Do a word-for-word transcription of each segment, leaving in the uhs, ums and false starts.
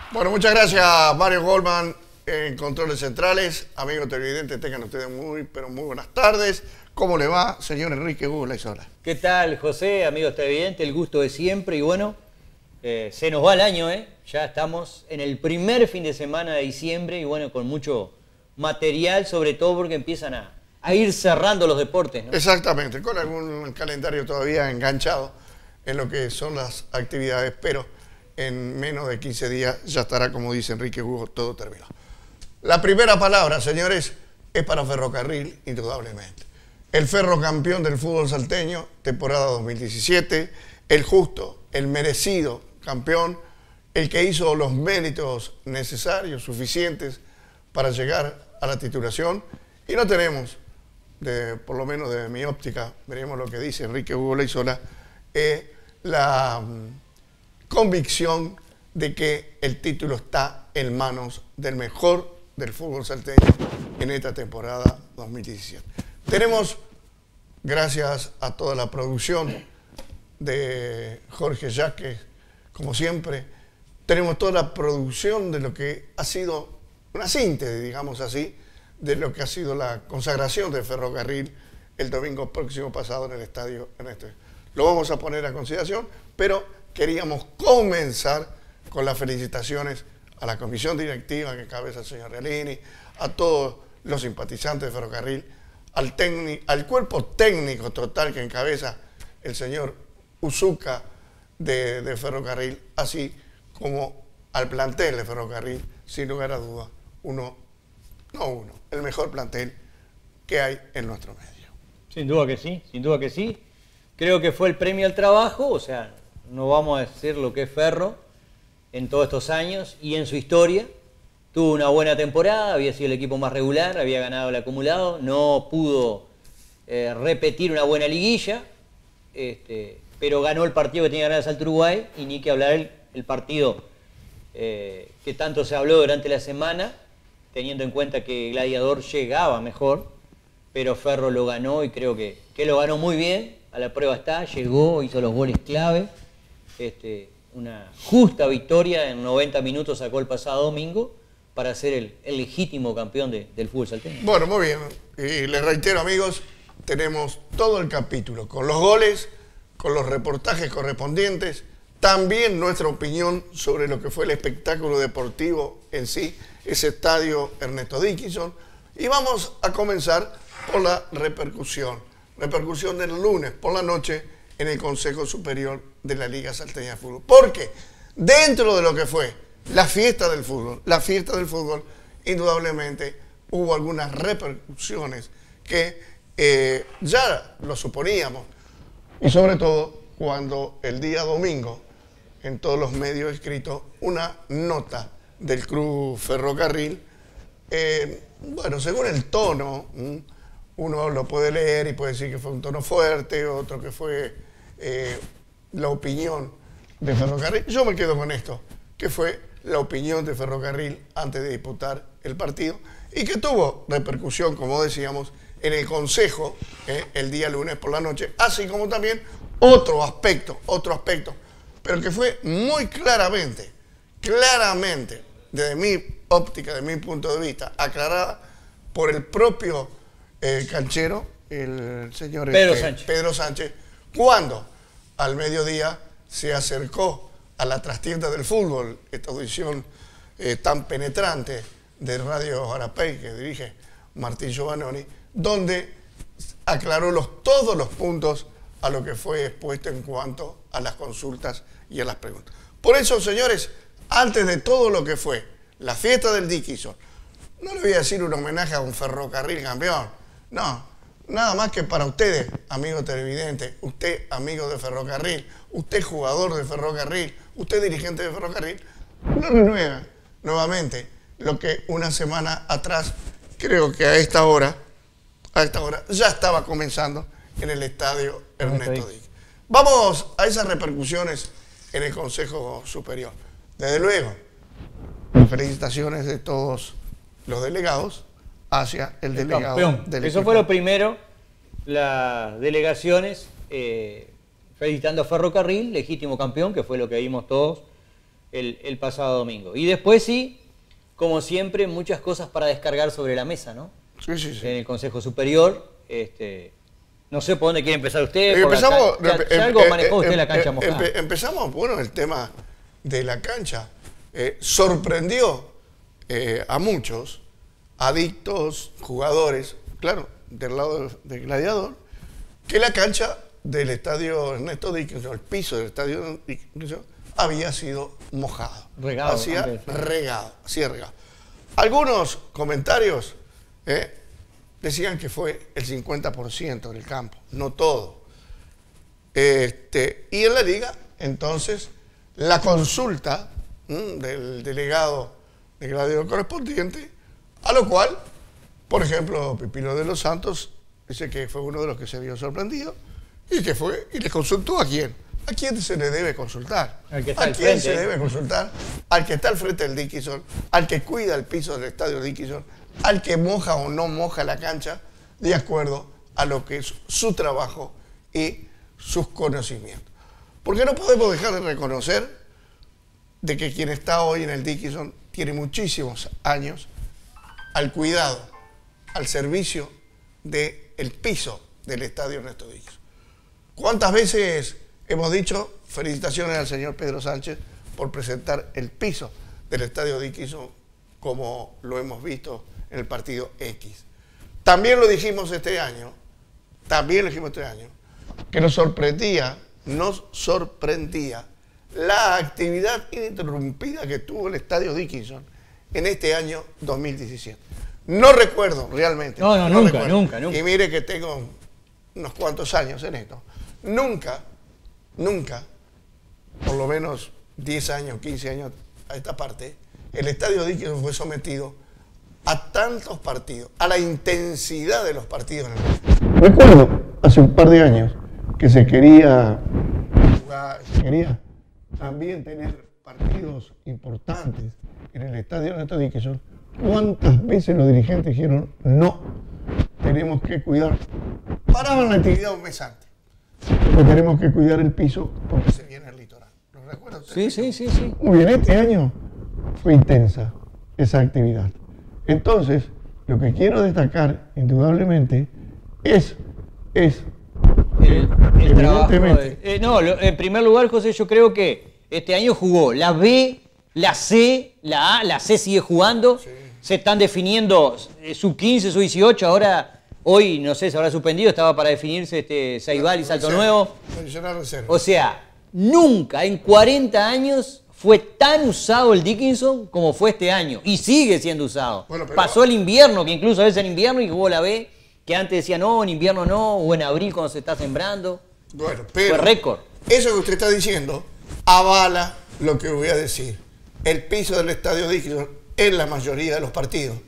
Bueno, muchas gracias Mario Goldman en Controles Centrales. Amigos televidentes, tengan ustedes muy, pero muy buenas tardes. ¿Cómo le va, señor Enrique Hugo Laizola? ¿Qué tal, José? Amigos televidentes, el gusto de siempre. Y bueno, eh, se nos va el año, ¿eh? Ya estamos en el primer fin de semana de diciembre y bueno, con mucho material, sobre todo porque empiezan a, a ir cerrando los deportes, ¿no? Exactamente, con algún calendario todavía enganchado en lo que son las actividades, pero en menos de quince días ya estará, como dice Enrique Hugo, todo terminado. La primera palabra, señores, es para Ferrocarril, indudablemente. El Ferro campeón del fútbol salteño, temporada dos mil diecisiete, el justo, el merecido campeón, el que hizo los méritos necesarios, suficientes para llegar a la titulación. Y no tenemos, de, por lo menos de mi óptica, veremos lo que dice Enrique Hugo Laizola, eh, la convicción de que el título está en manos del mejor del fútbol salteño en esta temporada dos mil diecisiete. Tenemos, gracias a toda la producción de Jorge Jaque, como siempre, tenemos toda la producción de lo que ha sido una síntesis, digamos así, de lo que ha sido la consagración del Ferrocarril el domingo próximo pasado en el estadio Ernesto. Lo vamos a poner a consideración, pero queríamos comenzar con las felicitaciones a la comisión directiva que encabeza el señor Realini, a todos los simpatizantes de Ferrocarril, al, al cuerpo técnico total que encabeza el señor Uzuka de, de Ferrocarril, así como al plantel de Ferrocarril, sin lugar a dudas, uno, no uno, el mejor plantel que hay en nuestro medio. Sin duda que sí, sin duda que sí. Creo que fue el premio al trabajo, o sea, no vamos a decir lo que es Ferro en todos estos años y en su historia. Tuvo una buena temporada, había sido el equipo más regular, había ganado el acumulado, no pudo eh, repetir una buena liguilla, este, pero ganó el partido que tenía que ganar el Salto Uruguay, y ni que hablar el, el partido eh, que tanto se habló durante la semana, teniendo en cuenta que Gladiador llegaba mejor, pero Ferro lo ganó y creo que, que lo ganó muy bien. A la prueba está, llegó, hizo los goles clave. Este, una justa victoria en noventa minutos sacó el pasado domingo para ser el, el legítimo campeón de, del fútbol salteño. Bueno, muy bien. Y les reitero, amigos, tenemos todo el capítulo con los goles, con los reportajes correspondientes, también nuestra opinión sobre lo que fue el espectáculo deportivo en sí, ese estadio Ernesto Dickinson. Y vamos a comenzar por la repercusión. Repercusión del lunes por la noche en el Consejo Superior de la Liga Salteña de Fútbol. Porque dentro de lo que fue la fiesta del fútbol, la fiesta del fútbol, indudablemente hubo algunas repercusiones que eh, ya lo suponíamos. Y sobre todo cuando el día domingo, en todos los medios escritos, una nota del Club Ferrocarril, eh, bueno, según el tono, uno lo puede leer y puede decir que fue un tono fuerte, otro que fue eh, la opinión de Ferrocarril. Yo me quedo con esto, que fue la opinión de Ferrocarril antes de disputar el partido y que tuvo repercusión, como decíamos, en el Consejo eh, el día lunes por la noche, así como también otro aspecto, otro aspecto, pero que fue muy claramente, claramente, desde mi óptica, desde mi punto de vista, aclarada por el propio eh, canchero, el señor Pedro, este, Sánchez. Pedro Sánchez, cuando al mediodía se acercó a la trastienda del fútbol, esta audición eh, tan penetrante de Radio Arapey que dirige Martín Giovannoni, donde aclaró los, todos los puntos a lo que fue expuesto en cuanto a las consultas y a las preguntas. Por eso, señores, antes de todo lo que fue la fiesta del Dickinson, no le voy a decir un homenaje a un Ferrocarril campeón, no, nada más que para ustedes, amigos televidentes, usted, amigo de Ferrocarril, usted, jugador de Ferrocarril, usted, dirigente de Ferrocarril, no renueva nuevamente lo que una semana atrás, creo que a esta hora, a esta hora ya estaba comenzando en el estadio Ernesto Dickinson. Vamos a esas repercusiones en el Consejo Superior. Desde luego, felicitaciones de todos los delegados hacia el, el delegado del Eso equipo. Fue lo primero, las delegaciones eh, felicitando a Ferrocarril, legítimo campeón, que fue lo que vimos todos el, el pasado domingo. Y después sí, como siempre, muchas cosas para descargar sobre la mesa, ¿no? Sí, sí, sí. En el Consejo Superior, este, no sé por dónde quiere empezar usted. Eh, empezamos, la, ya, ya em, algo eh, manejó usted em, la cancha em, mojada. Empe, empezamos, bueno, el tema de la cancha. Eh, sorprendió eh, a muchos adictos, jugadores, claro, del lado del Gladiador, que la cancha del estadio Ernesto Dickinson, el piso del estadio Dickinson, había sido mojado. Regado. Hacía antes, sí. regado, hacía regado. Algunos comentarios eh, decían que fue el cincuenta por ciento del campo, no todo. Este, y en la liga, entonces, la consulta ¿m? del delegado de Gladiador correspondiente, a lo cual, por ejemplo, Pipino de los Santos dice que fue uno de los que se vio sorprendido y que fue y le consultó a quién. ¿A quién se le debe consultar? Al que está ¿A al quién frente. se debe consultar? Al que está al frente del Dickinson, al que cuida el piso del estadio Dickinson, al que moja o no moja la cancha, de acuerdo a lo que es su trabajo y sus conocimientos. Porque no podemos dejar de reconocer de que quien está hoy en el Dickinson tiene muchísimos años al cuidado, al servicio del piso del estadio Ernesto Dickinson. ¿Cuántas veces hemos dicho felicitaciones al señor Pedro Sánchez por presentar el piso del estadio Dickinson como lo hemos visto en el partido X? También lo dijimos este año, también lo dijimos este año, que nos sorprendía, nos sorprendía la actividad ininterrumpida que tuvo el estadio Dickinson en este año dos mil diecisiete. No recuerdo realmente. No, no, no nunca, recuerdo. nunca, nunca. Y mire que tengo unos cuantos años en esto. Nunca, nunca, por lo menos diez años, quince años a esta parte, el estadio Dickinson fue sometido a tantos partidos, a la intensidad de los partidos. Recuerdo hace un par de años que se quería jugar, se quería también tener partidos importantes en el estadio Ernesto Dickinson. ¿Cuántas veces los dirigentes dijeron no, tenemos que cuidar? Paraban la actividad un mes antes, porque tenemos que cuidar el piso porque se viene el litoral. ¿Lo recuerdan ustedes? Sí, sí, sí, sí. Muy bien, este año fue intensa esa actividad. Entonces, lo que quiero destacar indudablemente es, es El, el trabajo evidentemente, de- eh, no, lo- en primer lugar, José, yo creo que este año jugó la B, la C, la A, la C sigue jugando. Sí. Se están definiendo eh, sub quince, sub dieciocho. Ahora, hoy, no sé, se habrá suspendido, estaba para definirse este Saibal y Salto reserva, Nuevo. mencionar reserva. O sea, nunca en cuarenta años fue tan usado el Dickinson como fue este año. Y sigue siendo usado. Bueno, pero- Pasó el invierno, que incluso a veces en invierno y jugó la B, que antes decía no, en invierno no, o en abril cuando se está sembrando. Bueno, pero Fue récord. eso que usted está diciendo avala lo que voy a decir. El piso del estadio Dickinson, en la mayoría de los partidos,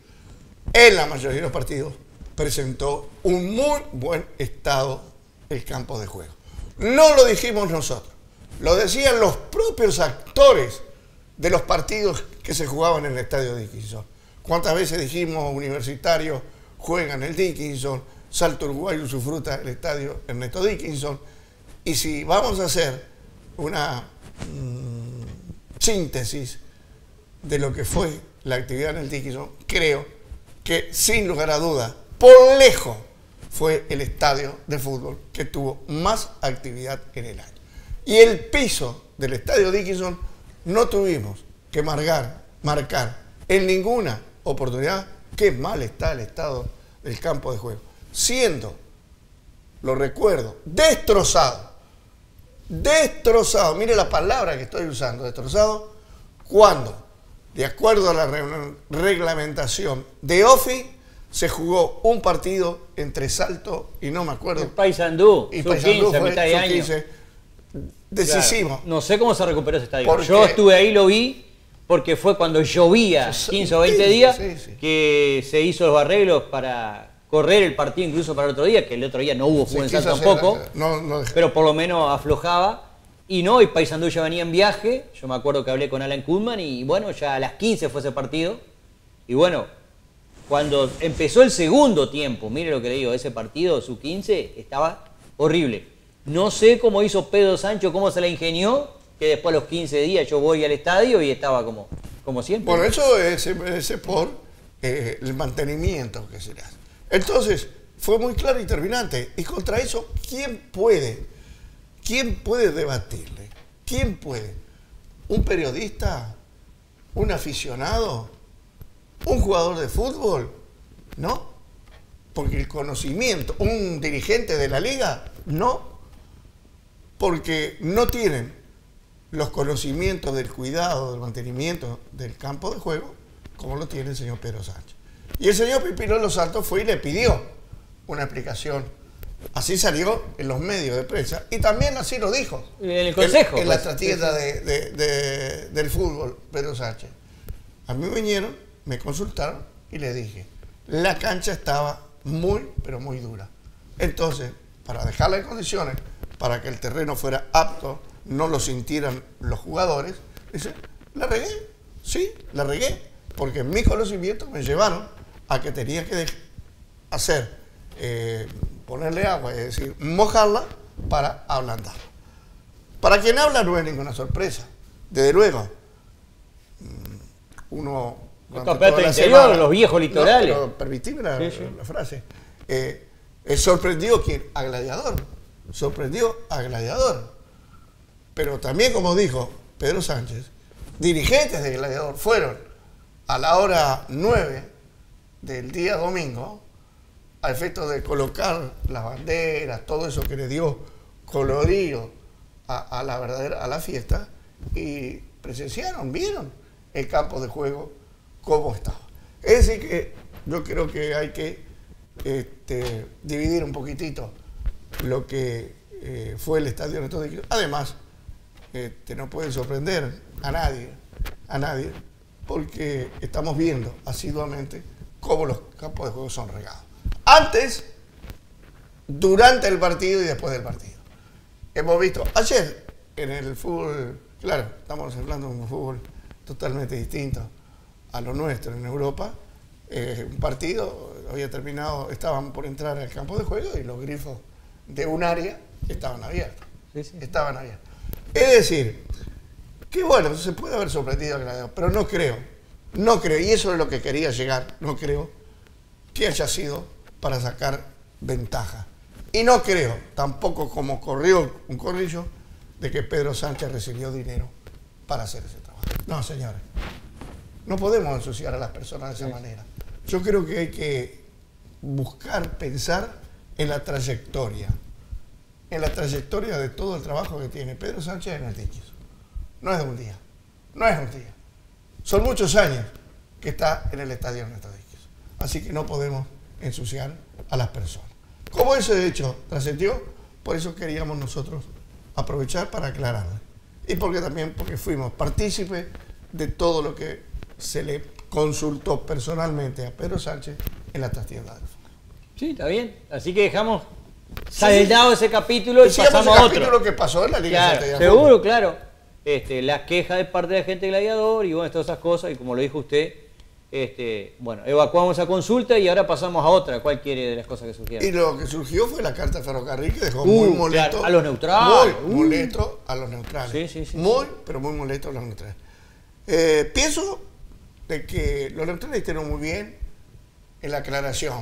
en la mayoría de los partidos, presentó un muy buen estado el campo de juego. No lo dijimos nosotros, lo decían los propios actores de los partidos que se jugaban en el estadio Dickinson. ¿Cuántas veces dijimos Universitario juega en el Dickinson, Salto Uruguayo usufruta el estadio Ernesto Dickinson? Y si vamos a hacer una mmm, síntesis de lo que fue la actividad en el Dickinson, creo que sin lugar a dudas, por lejos, fue el estadio de fútbol que tuvo más actividad en el año. Y el piso del estadio Dickinson no tuvimos que marcar, marcar en ninguna oportunidad qué mal está el estado del campo de juego, siendo, lo recuerdo, destrozado, destrozado, mire la palabra que estoy usando, destrozado, cuando, de acuerdo a la re- reglamentación de O F I, se jugó un partido entre Salto y no me acuerdo, El Paysandú, y sub Paysandú quince, a fue mitad de sub año. quince, decisivo. Claro. No sé cómo se recuperó ese estadio. Porque- Yo estuve ahí, lo vi, porque fue cuando llovía Sí, quince o veinte sí, días sí, sí. que se hizo los arreglos para correr el partido incluso para el otro día, que el otro día no hubo Se fútbol en quiso Salto hacer- tampoco, no, no dejó. pero por lo menos aflojaba. Y no, y Paysandú ya venía en viaje. Yo me acuerdo que hablé con Alan Kudman y bueno, ya a las quince fue ese partido. Y bueno, cuando empezó el segundo tiempo, mire lo que le digo, ese partido, sub quince, estaba horrible. No sé cómo hizo Pedro Sancho, cómo se la ingenió que después a los quince días yo voy al estadio y estaba como, como siempre. Bueno, eso es, es por eh, el mantenimiento que se le hace. Entonces, fue muy claro y terminante. Y contra eso, ¿quién puede? ¿Quién puede debatirle? ¿Quién puede? ¿Un periodista? ¿Un aficionado? ¿Un jugador de fútbol? ¿No? Porque el conocimiento, un dirigente de la liga, no. Porque no tienen los conocimientos del cuidado, del mantenimiento del campo de juego, como lo tiene el señor Pedro Sánchez. Y el señor Pipino Los Santos fue y le pidió una explicación. Así salió en los medios de prensa y también así lo dijo. En el consejo. En, en pues, la trastienda de, de, de, del fútbol, Pedro Sánchez. A mí vinieron, me consultaron y le dije, la cancha estaba muy, pero muy dura. Entonces, para dejarla en condiciones, para que el terreno fuera apto, no lo sintieran los jugadores, dice, la regué, sí, la regué, porque mis conocimientos me llevaron a que tenía que hacer, eh, ponerle agua, es decir, mojarla para ablandarla. Para quien habla no es ninguna sorpresa, desde luego. Uno... Los campeonatos interior, semana, los viejos litorales. No, pero permitime la, sí, sí. la frase. Eh, eh, sorprendió quién, a Gladiador. Sorprendió a Gladiador. Pero también, como dijo Pedro Sánchez, dirigentes de Gladiador fueron a la hora nueve del día domingo, a efecto de colocar las banderas, todo eso que le dio colorido a, a la verdadera, a la fiesta, y presenciaron, vieron el campo de juego cómo estaba. Es decir que yo creo que hay que este, dividir un poquitito lo que eh, fue el estadio Néstor de Kirchner. Además, este, no puede sorprender a nadie, a nadie, porque estamos viendo asiduamente cómo los campos de juego son regados. Antes, durante el partido y después del partido. Hemos visto ayer en el fútbol, claro, estamos hablando de un fútbol totalmente distinto a lo nuestro en Europa, eh, un partido había terminado, estaban por entrar al campo de juego y los grifos de un área estaban abiertos. Sí, sí. Estaban abiertos. Es decir, que bueno, se puede haber sorprendido a Gladiador, pero no creo, no creo, y eso es lo que quería llegar, no creo que haya sido para sacar ventaja. Y no creo, tampoco como corrió un corrillo, de que Pedro Sánchez recibió dinero para hacer ese trabajo. No, señores. No podemos ensuciar a las personas de esa sí. manera. Yo creo que hay que buscar, pensar en la trayectoria. En la trayectoria de todo el trabajo que tiene Pedro Sánchez en el Tiquis. No es de un día. No es un día. Son muchos años que está en el estadio Néstor Tiquis. Así que no podemos ensuciar a las personas. Como ese hecho trascendió, por eso queríamos nosotros aprovechar para aclararle. Y porque también porque fuimos partícipes de todo lo que se le consultó personalmente a Pedro Sánchez en la trastienda del fútbol. Sí, está bien. Así que dejamos saldado sí, ese capítulo y pasamos a otro. capítulo que pasó en la Liga claro, Santander. Seguro, claro. Este, las quejas de parte de la gente de Gladiador y bueno, todas esas cosas. Y como lo dijo usted, este, bueno, evacuamos esa consulta y ahora pasamos a otra. ¿Cuál quiere de las cosas que surgieron? Y lo que surgió fue la carta de Ferrocarril que dejó uh, muy molesto. Claro, a los neutrales. Muy uh. molesto a los neutrales. Sí, sí, sí, muy, sí. pero muy molesto a los neutrales. Eh, pienso de que los neutrales estuvieron muy bien en la aclaración,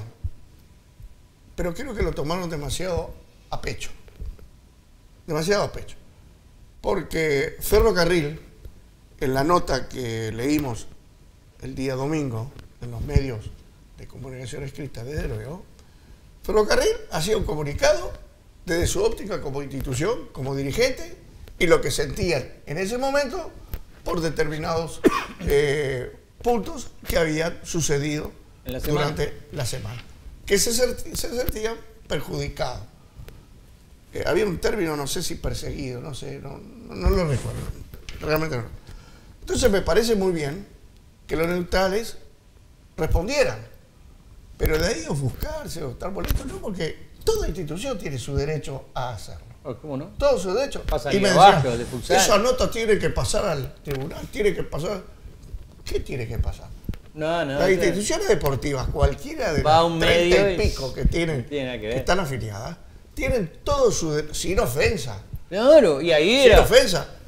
pero creo que lo tomaron demasiado a pecho. Demasiado a pecho. Porque Ferrocarril, en la nota que leímos el día domingo en los medios de comunicación escrita, desde luego, Ferrocarril hacía un comunicado desde su óptica como institución, como dirigente, y lo que sentían en ese momento por determinados eh, puntos que habían sucedido la durante la semana, que se, se sentían perjudicados. Eh, había un término, no sé si perseguido, no sé, no, no, no lo recuerdo, realmente no. Entonces me parece muy bien que los neutrales respondieran, pero de ahí ofuscarse o estar molestos, no, porque toda institución tiene su derecho a hacerlo. ¿Cómo no? Todo su derecho. Pasa y me abajo, decían, de esa nota tiene que pasar al tribunal, tiene que pasar. ¿Qué tiene que pasar? No, no. Las instituciones deportivas, cualquiera de las treinta y pico que tienen, tiene que, que están afiliadas, tienen todo su derecho, sin ofensa. Claro, y ahí sin era. ofensa.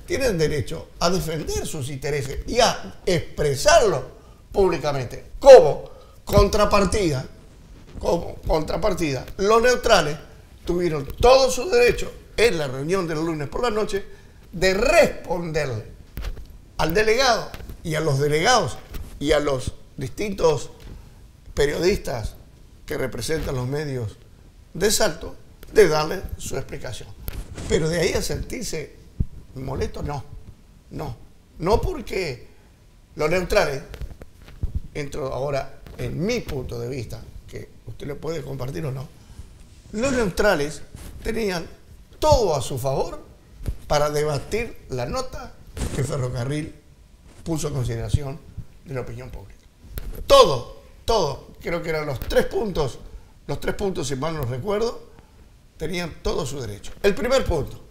tienen derecho a defender sus intereses y a expresarlo públicamente. Como contrapartida, como contrapartida, los neutrales tuvieron todo su derecho en la reunión del lunes por la noche de responderle al delegado y a los delegados y a los distintos periodistas que representan los medios de Salto, de darle su explicación. Pero de ahí a sentirse molesto, no, no, no porque los neutrales, entro ahora en mi punto de vista, que usted lo puede compartir o no, los neutrales tenían todo a su favor para debatir la nota que Ferrocarril puso en consideración de la opinión pública. Todo, todo, creo que eran los tres puntos, los tres puntos, si mal no recuerdo, tenían todo su derecho. El primer punto,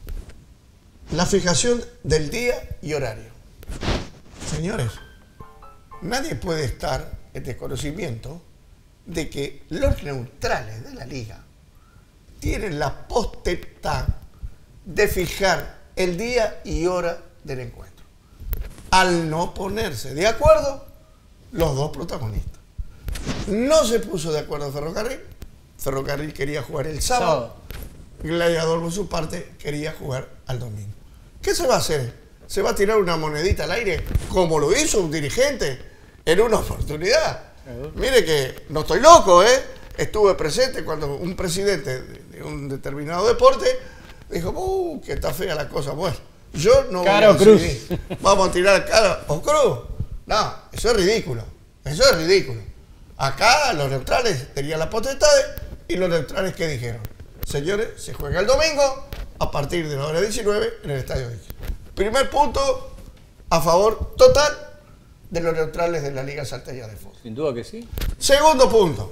la fijación del día y horario. Señores, nadie puede estar en desconocimiento de que los neutrales de la liga tienen la potestad de fijar el día y hora del encuentro. Al no ponerse de acuerdo los dos protagonistas. No se puso de acuerdo Ferrocarril. Ferrocarril quería jugar el sábado. sábado. Gladiador, por su parte, quería jugar al domingo. ¿Qué se va a hacer? ¿Se va a tirar una monedita al aire como lo hizo un dirigente en una oportunidad? Mire que no estoy loco, ¿eh? Estuve presente cuando un presidente de un determinado deporte dijo, uh, que está fea la cosa. Bueno, yo no Cara voy a Cruz. decidir. Vamos a tirar cara o cruz. No, eso es ridículo. Eso es ridículo. Acá los neutrales tenían la potestad y los neutrales, ¿qué dijeron? Señores, se juega el domingo a partir de la hora diecinueve en el Estadio Dique. Primer punto a favor total de los neutrales de la Liga Salteña de Fútbol. Sin duda que sí. Segundo punto.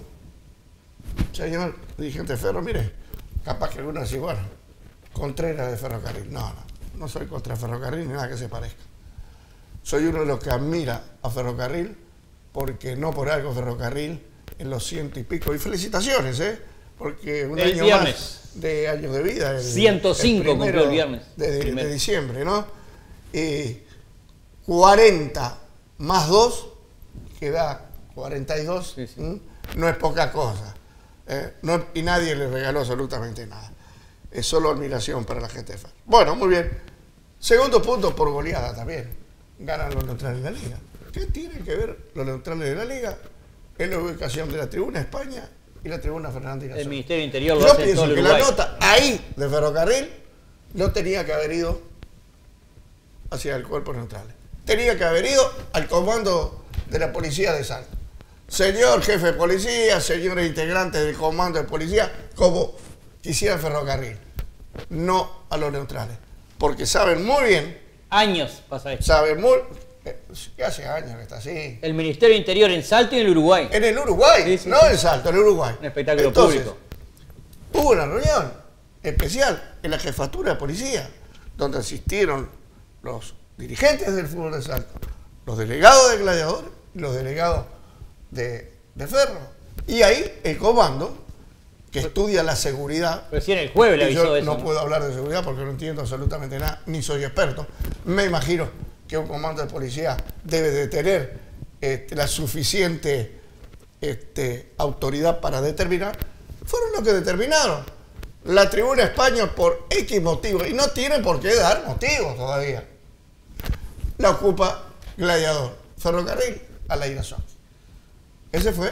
Señor dirigente Ferro, mire, capaz que alguno dice, bueno, Contreras de Ferrocarril. No, no, no soy contra Ferrocarril ni nada que se parezca. Soy uno de los que admira a Ferrocarril porque no por algo Ferrocarril en los ciento y pico. Y felicitaciones, ¿eh? Porque un el año viernes. más de años de vida. El, ciento cinco el cumplió el viernes. De, de, de diciembre, ¿no? Y cuarenta más dos, que da cuarenta y dos, sí, sí. ¿Mm? No es poca cosa. ¿eh? No, y nadie le regaló absolutamente nada. Es solo admiración para la gente de Ferro. Bueno, muy bien. Segundo punto por goleada también. Ganan los neutrales de la Liga. ¿Qué tienen que ver los neutrales de la Liga en la ubicación de la tribuna España y la tribuna Fernández Gasol? El Ministerio del Interior lo Yo hace en todo pienso el que Uruguay. la nota ahí de Ferrocarril no tenía que haber ido hacia el cuerpo neutral. Tenía que haber ido al comando de la policía de Salto. Señor jefe de policía, señores integrantes del comando de policía, como quisiera Ferrocarril, no a los neutrales. Porque saben muy bien, Años pasa esto. saben muy, eh, que hace años que está así. El Ministerio del Interior en Salto y en el Uruguay. En el Uruguay, Sí, sí, no sí. en Salto, en el Uruguay. Un espectáculo Entonces, público. hubo una reunión especial en la jefatura de policía, donde asistieron los dirigentes del fútbol de Salto, los delegados de Gladiador y los delegados de, de Ferro. Y ahí el comando, que estudia la seguridad. Recién el jueves le y avisó yo eso. no, ¿no? puedo hablar de seguridad porque no entiendo absolutamente nada, ni soy experto. Me imagino que un comando de policía debe de tener este, la suficiente este, autoridad para determinar. Fueron los que determinaron. La tribuna España por X motivos, y no tienen por qué dar motivos todavía, la ocupa Gladiador, Ferrocarril a la Irasol. Ese fue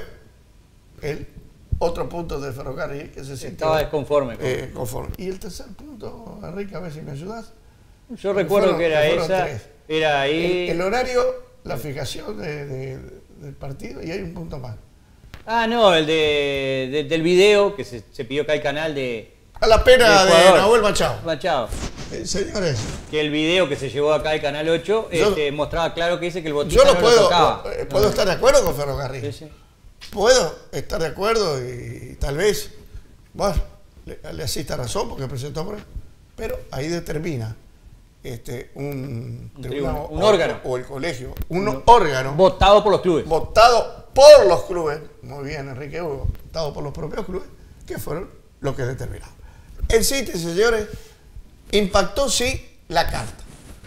el otro punto de Ferrocarril que se sintió Estaba desconforme. con- eh, conforme. Y el tercer punto, Enrique, a ver si me ayudas. Yo recuerdo fueron- que era fueron esa. tres. Era ahí. El, el horario, la fijación de- de- del partido, y hay un punto más. Ah, no, el de, de- del video que se, se pidió acá al canal de A la pena del de jugador. Nahuel Machado. Machado. Eh, señores, Que el video que se llevó acá al canal ocho Yo- este, mostraba claro que dice que el botista yo lo no puedo, tocaba. eh, puedo No. estar de acuerdo con Ferrocarril. Sí, sí. Puedo estar de acuerdo y, tal vez, bueno, le, le asista razón porque presentó pruebas, pero ahí determina este, un, Un tribunal tribunal, un o, órgano. o el colegio, un órgano Votado por los clubes. votado por los clubes, muy bien Enrique Hugo, votado por los propios clubes, que fueron los que determinaron. En síntesis, señores, impactó sí la carta.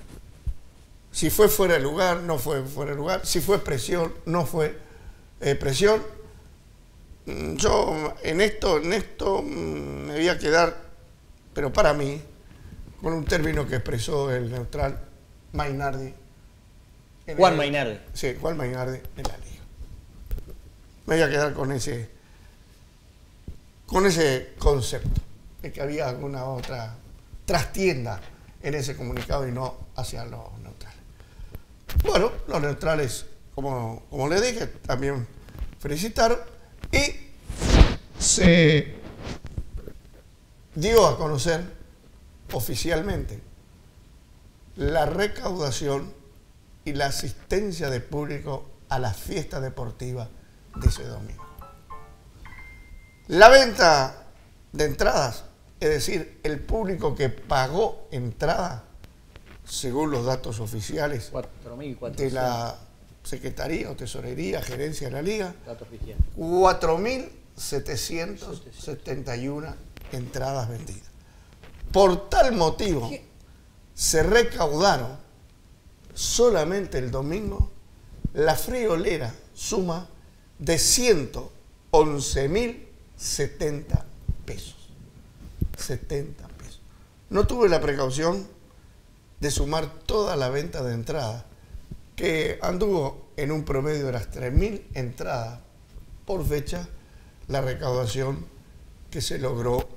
Si fue fuera de lugar, no fue fuera de lugar. Si fue presión, no fue eh, presión. Yo en esto, en esto me voy a quedar, pero para mí, con un término que expresó el neutral Mainardi. Juan el, Mainardi. Sí, Juan Mainardi en la liga. Me voy a quedar con ese, con ese concepto, de que había alguna otra trastienda en ese comunicado y no hacia los neutrales. Bueno, los neutrales, como, como les dije, también felicitaron y se dio a conocer oficialmente la recaudación y la asistencia de público a la fiesta deportiva de ese domingo. La venta de entradas, es decir, el público que pagó entrada, según los datos oficiales cuatro mil de cuatrocientos. la Secretaría o Tesorería, Gerencia de la Liga, Datos oficiales. cuatro mil setecientas setenta y una entradas vendidas. Por tal motivo, ¿Qué? se recaudaron solamente el domingo la friolera suma de ciento once mil setenta pesos. setenta pesos. No tuve la precaución de sumar toda la venta de entradas, que anduvo en un promedio de las tres mil entradas por fecha, la recaudación que se logró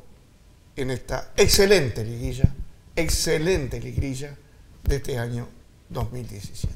en esta excelente liguilla, excelente liguilla de este año dos mil diecisiete.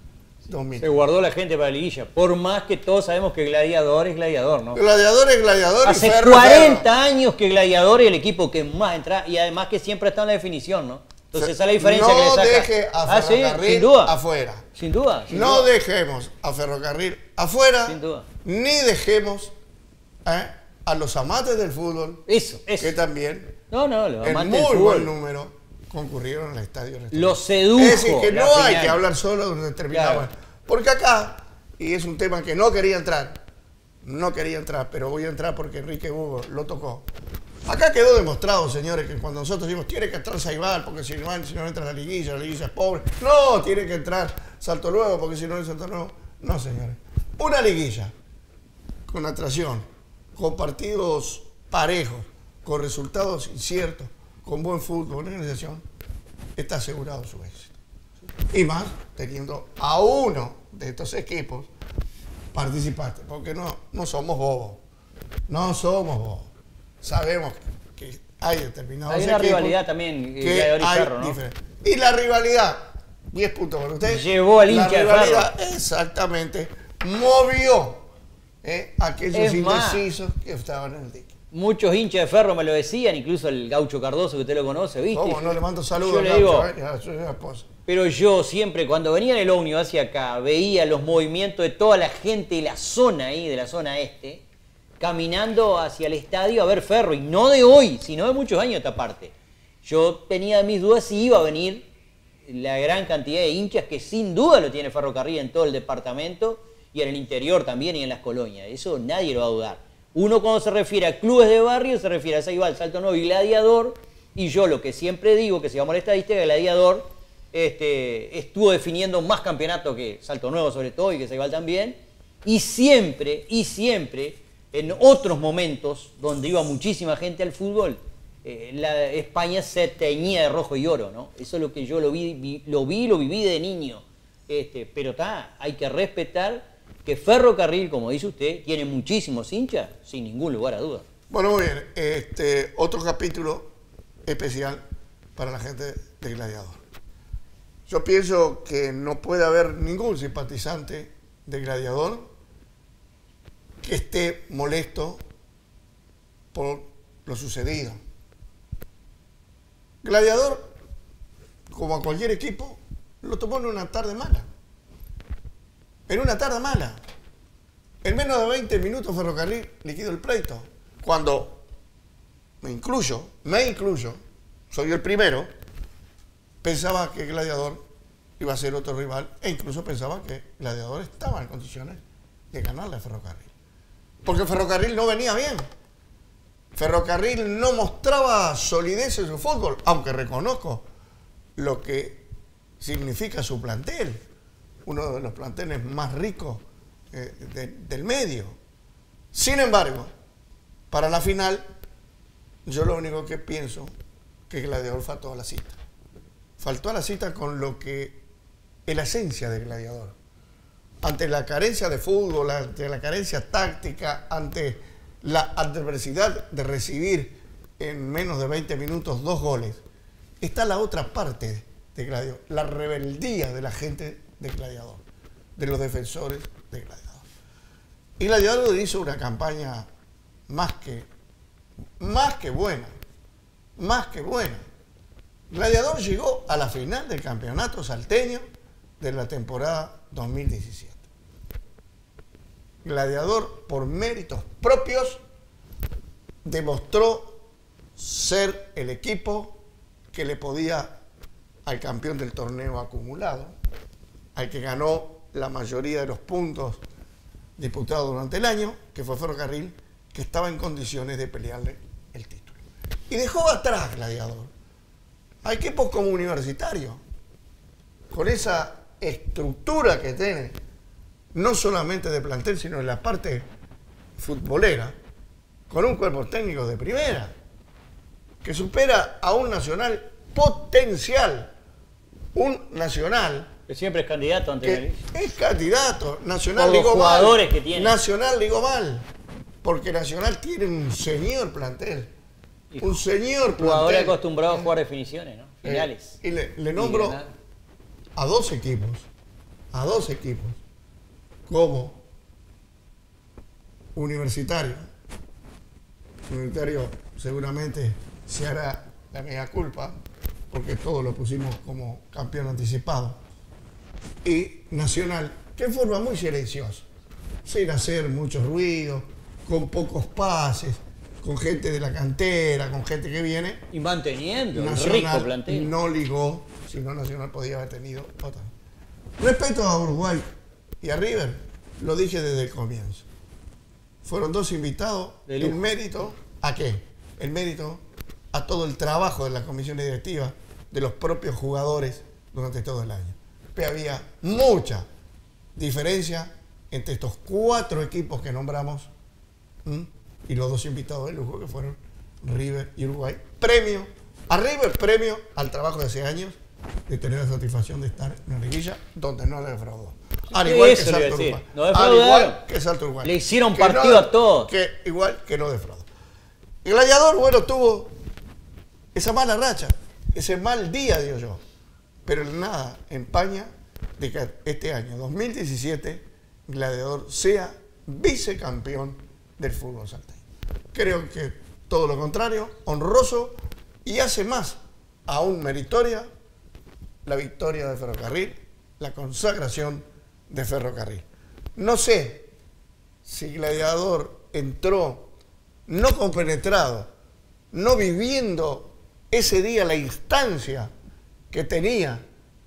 dos mil. Se guardó la gente para la liguilla, por más que todos sabemos que Gladiador es Gladiador, ¿no? Gladiador es Gladiador. Hace y Ferro, cuarenta Ferro. años que Gladiador es el equipo que más entra y además que siempre está en la definición, ¿no? Entonces esa es la diferencia no que le saca. deje a Ah, sí, Ferrocarril sin duda. afuera. Sin duda. Sin No duda. dejemos a Ferrocarril afuera, Sin duda. ni dejemos eh, a los amantes del fútbol, Eso, eso. que también No, no, los en amantes muy del buen fútbol. número concurrieron al estadio. Lo sedujo. Es decir, que la no hay final. que hablar solo de un determinado. Claro. Porque acá, y es un tema que no quería entrar, no quería entrar, pero voy a entrar porque Enrique Hugo lo tocó. Acá quedó demostrado, señores, que cuando nosotros decimos tiene que entrar Saibal, porque si no, si no entra la liguilla, la liguilla es pobre. No, tiene que entrar Salto Nuevo, porque si no es Salto Nuevo. No, señores. Una liguilla con atracción, con partidos parejos, con resultados inciertos, con buen fútbol, organización, está asegurado su éxito. Y más teniendo a uno de estos equipos participantes, porque no, no somos bobos, no somos bobos. Sabemos que hay determinados Hay una equipos rivalidad también, que Gladiador y hay Ferro, ¿no? diferentes. Y la rivalidad, diez puntos para usted. Llevó al La hincha de rivalidad, Ferro. exactamente, movió eh, aquellos Es más, indecisos que estaban en el dique. Muchos hinchas de Ferro me lo decían, incluso el Gaucho Cardoso, que usted lo conoce, ¿viste? ¿Cómo? No le mando saludos Yo al le Gaucho, digo, eh, ya, yo soy la esposa. pero yo siempre, cuando venía en el ómnibus hacia acá, veía los movimientos de toda la gente de la zona ahí, de la zona este, caminando hacia el estadio a ver Ferro, y no de hoy, sino de muchos años esta parte. Yo tenía mis dudas si iba a venir la gran cantidad de hinchas que sin duda lo tiene Ferrocarril en todo el departamento y en el interior también y en las colonias. Eso nadie lo va a dudar. Uno cuando se refiere a clubes de barrio se refiere a Saibal, Salto Nuevo y Gladiador, y yo lo que siempre digo, que si vamos a la estadística, Gladiador este, estuvo definiendo más campeonatos que Salto Nuevo sobre todo y que Saibal también, y siempre, y siempre, en otros momentos donde iba muchísima gente al fútbol, eh, la España se teñía de rojo y oro, ¿no? Eso es lo que yo lo vi, vi lo vi, lo viví de niño. Este, pero está, hay que respetar que Ferrocarril, como dice usted, tiene muchísimos hinchas, sin ningún lugar a dudas. Bueno, muy bien. Este, otro capítulo especial para la gente de Gladiador. Yo pienso que no puede haber ningún simpatizante de Gladiador que esté molesto por lo sucedido. Gladiador, como a cualquier equipo, lo tomó en una tarde mala. En una tarde mala. En menos de veinte minutos Ferrocarril liquidó el pleito. Cuando me incluyo, me incluyo, soy el primero, pensaba que Gladiador iba a ser otro rival e incluso pensaba que Gladiador estaba en condiciones de ganarle a Ferrocarril. Porque Ferrocarril no venía bien. Ferrocarril no mostraba solidez en su fútbol, aunque reconozco lo que significa su plantel, uno de los planteles más ricos eh, de, del medio. Sin embargo, para la final, yo lo único que pienso que Gladiador faltó a la cita. Faltó a la cita con lo que es la esencia de Gladiador. Ante la carencia de fútbol, ante la carencia táctica, ante la adversidad de recibir en menos de veinte minutos dos goles, está la otra parte de Gladiador, la rebeldía de la gente de Gladiador, de los defensores de Gladiador. Y Gladiador hizo una campaña más que, más que buena, más que buena. Gladiador llegó a la final del campeonato salteño de la temporada dos mil diecisiete. Gladiador, por méritos propios, demostró ser el equipo que le podía al campeón del torneo acumulado, al que ganó la mayoría de los puntos disputados durante el año, que fue Ferrocarril, que estaba en condiciones de pelearle el título. Y dejó atrás Gladiador a equipos como Universitario, con esa estructura que tiene, no solamente de plantel, sino en la parte futbolera, con un cuerpo técnico de primera, que supera a un Nacional potencial, un Nacional que siempre es candidato ante que es candidato. Nacional por los ligó jugadores mal. que tiene. Nacional ligó mal, porque Nacional tiene un señor plantel, Y un señor plantel. Jugadores acostumbrados a jugar definiciones, ¿no? Eh, Finales. y le, le nombro a dos equipos, a dos equipos, como Universitario. Universitario seguramente se hará la mea culpa, porque todos lo pusimos como campeón anticipado. Y Nacional, que en forma muy silenciosa, sin hacer mucho ruido, con pocos pases, con gente de la cantera, con gente que viene. Y manteniendo un rico Nacional plantel. no ligó, si no Nacional podía haber tenido otra. Respecto a Uruguay y a River, lo dije desde el comienzo. Fueron dos invitados, el mérito, ¿a qué? El mérito a todo el trabajo de la comisión directiva, de los propios jugadores durante todo el año. Pero había mucha diferencia entre estos cuatro equipos que nombramos, ¿m? y los dos invitados de lujo que fueron River y Uruguay. Premio a River, premio al trabajo de hace años de tener la satisfacción de estar en una liguilla donde no le defraudó. Al igual que Salto Uruguay. No Al igual que Salto Uruguay. Le hicieron que partido no, a todos. Que igual que no defraudó. El Gladiador, bueno, tuvo esa mala racha, ese mal día, digo yo. Pero nada empaña de que este año, dos mil diecisiete, Gladiador sea vicecampeón del fútbol salteño. Creo que todo lo contrario, honroso, y hace más aún meritoria la victoria de Ferrocarril, la consagración de Ferrocarril. No sé si Gladiador entró no compenetrado, no viviendo ese día la instancia que tenía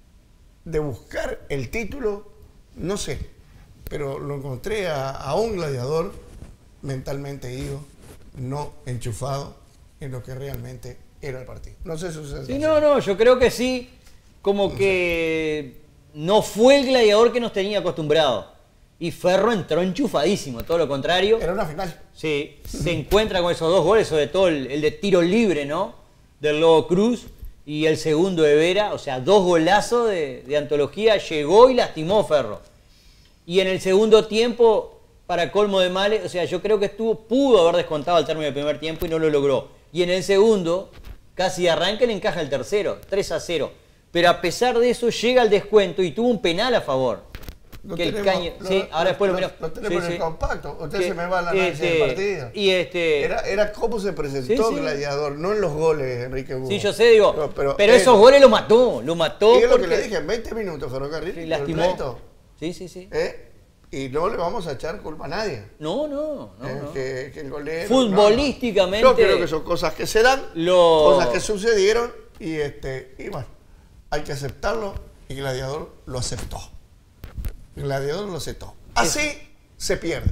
de buscar el título, no sé, pero lo encontré a, a un Gladiador mentalmente digo, no enchufado en lo que realmente era el partido. No sé si sucede. Sí, no, no, yo creo que sí, como no que sé. No fue el Gladiador que nos tenía acostumbrado. Y Ferro entró enchufadísimo, todo lo contrario. Era una final. Sí, se encuentra con esos dos goles, sobre todo el, el de tiro libre, ¿no? Del Lobo Cruz y el segundo de Vera, o sea, dos golazos de, de antología, llegó y lastimó Ferro. Y en el segundo tiempo, para colmo de males, o sea, yo creo que estuvo, pudo haber descontado al término del primer tiempo y no lo logró. Y en el segundo, casi de arranque, le encaja el tercero, tres a cero. Pero a pesar de eso, llega el descuento y tuvo un penal a favor. Lo que tenemos, el caño, lo, sí, ahora después lo, lo, miro. lo tenemos sí, en el sí. compacto. Usted que, se me va a la análisis este, del partido. Y este, era, era cómo se presentó sí, sí. Gladiador, no en los goles, Enrique Hugo. Sí, yo sé, digo, no, pero, pero eh, esos goles lo mató, lo mató. Y es porque... lo que le dije, en veinte minutos Ferrocarril. Sí, lastimó. Sí, sí, sí. ¿Eh? Y no le vamos a echar culpa a nadie. No, no, no. Eh, no. Que, que el golero, Futbolísticamente. No, no. Yo creo que son cosas que se dan, lo... cosas que sucedieron y, este, y bueno, hay que aceptarlo y Gladiador lo aceptó. Gladiador lo aceptó. Así es. Se pierde.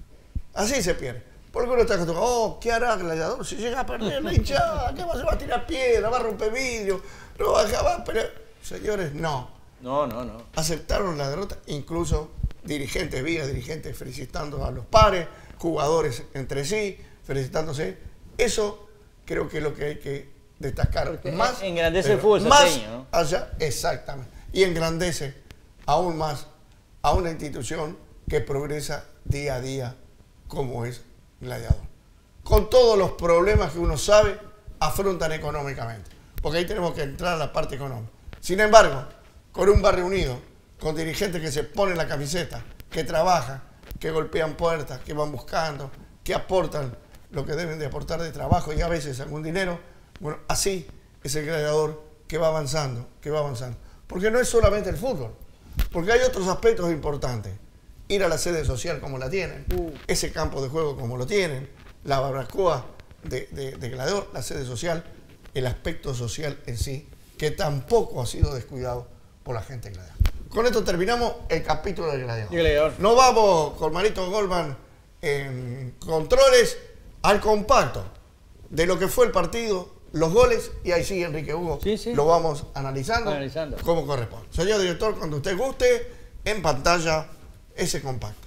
Así se pierde. Porque uno está acostumbrado, oh, ¿qué hará Gladiador? Si llega a perder la hinchada, ¿qué va? Se va a tirar piedra, va a romper vidrio, no va a acabar. Pero Señores, no. No, no, no. Aceptaron la derrota, incluso dirigentes, vía dirigentes felicitando a los pares, jugadores entre sí, felicitándose. Eso creo que es lo que hay que destacar. Porque más engrandece el fútbol más salteño, ¿no? allá, exactamente. Y engrandece aún más a una institución que progresa día a día como es Gladiador. Con todos los problemas que uno sabe afrontan económicamente. Porque ahí tenemos que entrar a la parte económica. Sin embargo, con un barrio unido, con dirigentes que se ponen la camiseta, que trabajan, que golpean puertas, que van buscando, que aportan lo que deben de aportar de trabajo y a veces algún dinero, bueno, así es el Gladiador que va avanzando, que va avanzando. Porque no es solamente el fútbol, porque hay otros aspectos importantes. Ir a la sede social como la tienen, uh. ese campo de juego como lo tienen, la barbacoa de, de, de Gladiador, la sede social, el aspecto social en sí, que tampoco ha sido descuidado por la gente de Gladiador. Con esto terminamos el capítulo del Gladiador. Gladiador. Nos vamos con Marito Goldman en controles al compacto de lo que fue el partido, los goles, y ahí sí, Enrique Hugo, sí, sí. lo vamos analizando, analizando como corresponde. Señor director, cuando usted guste, en pantalla ese compacto.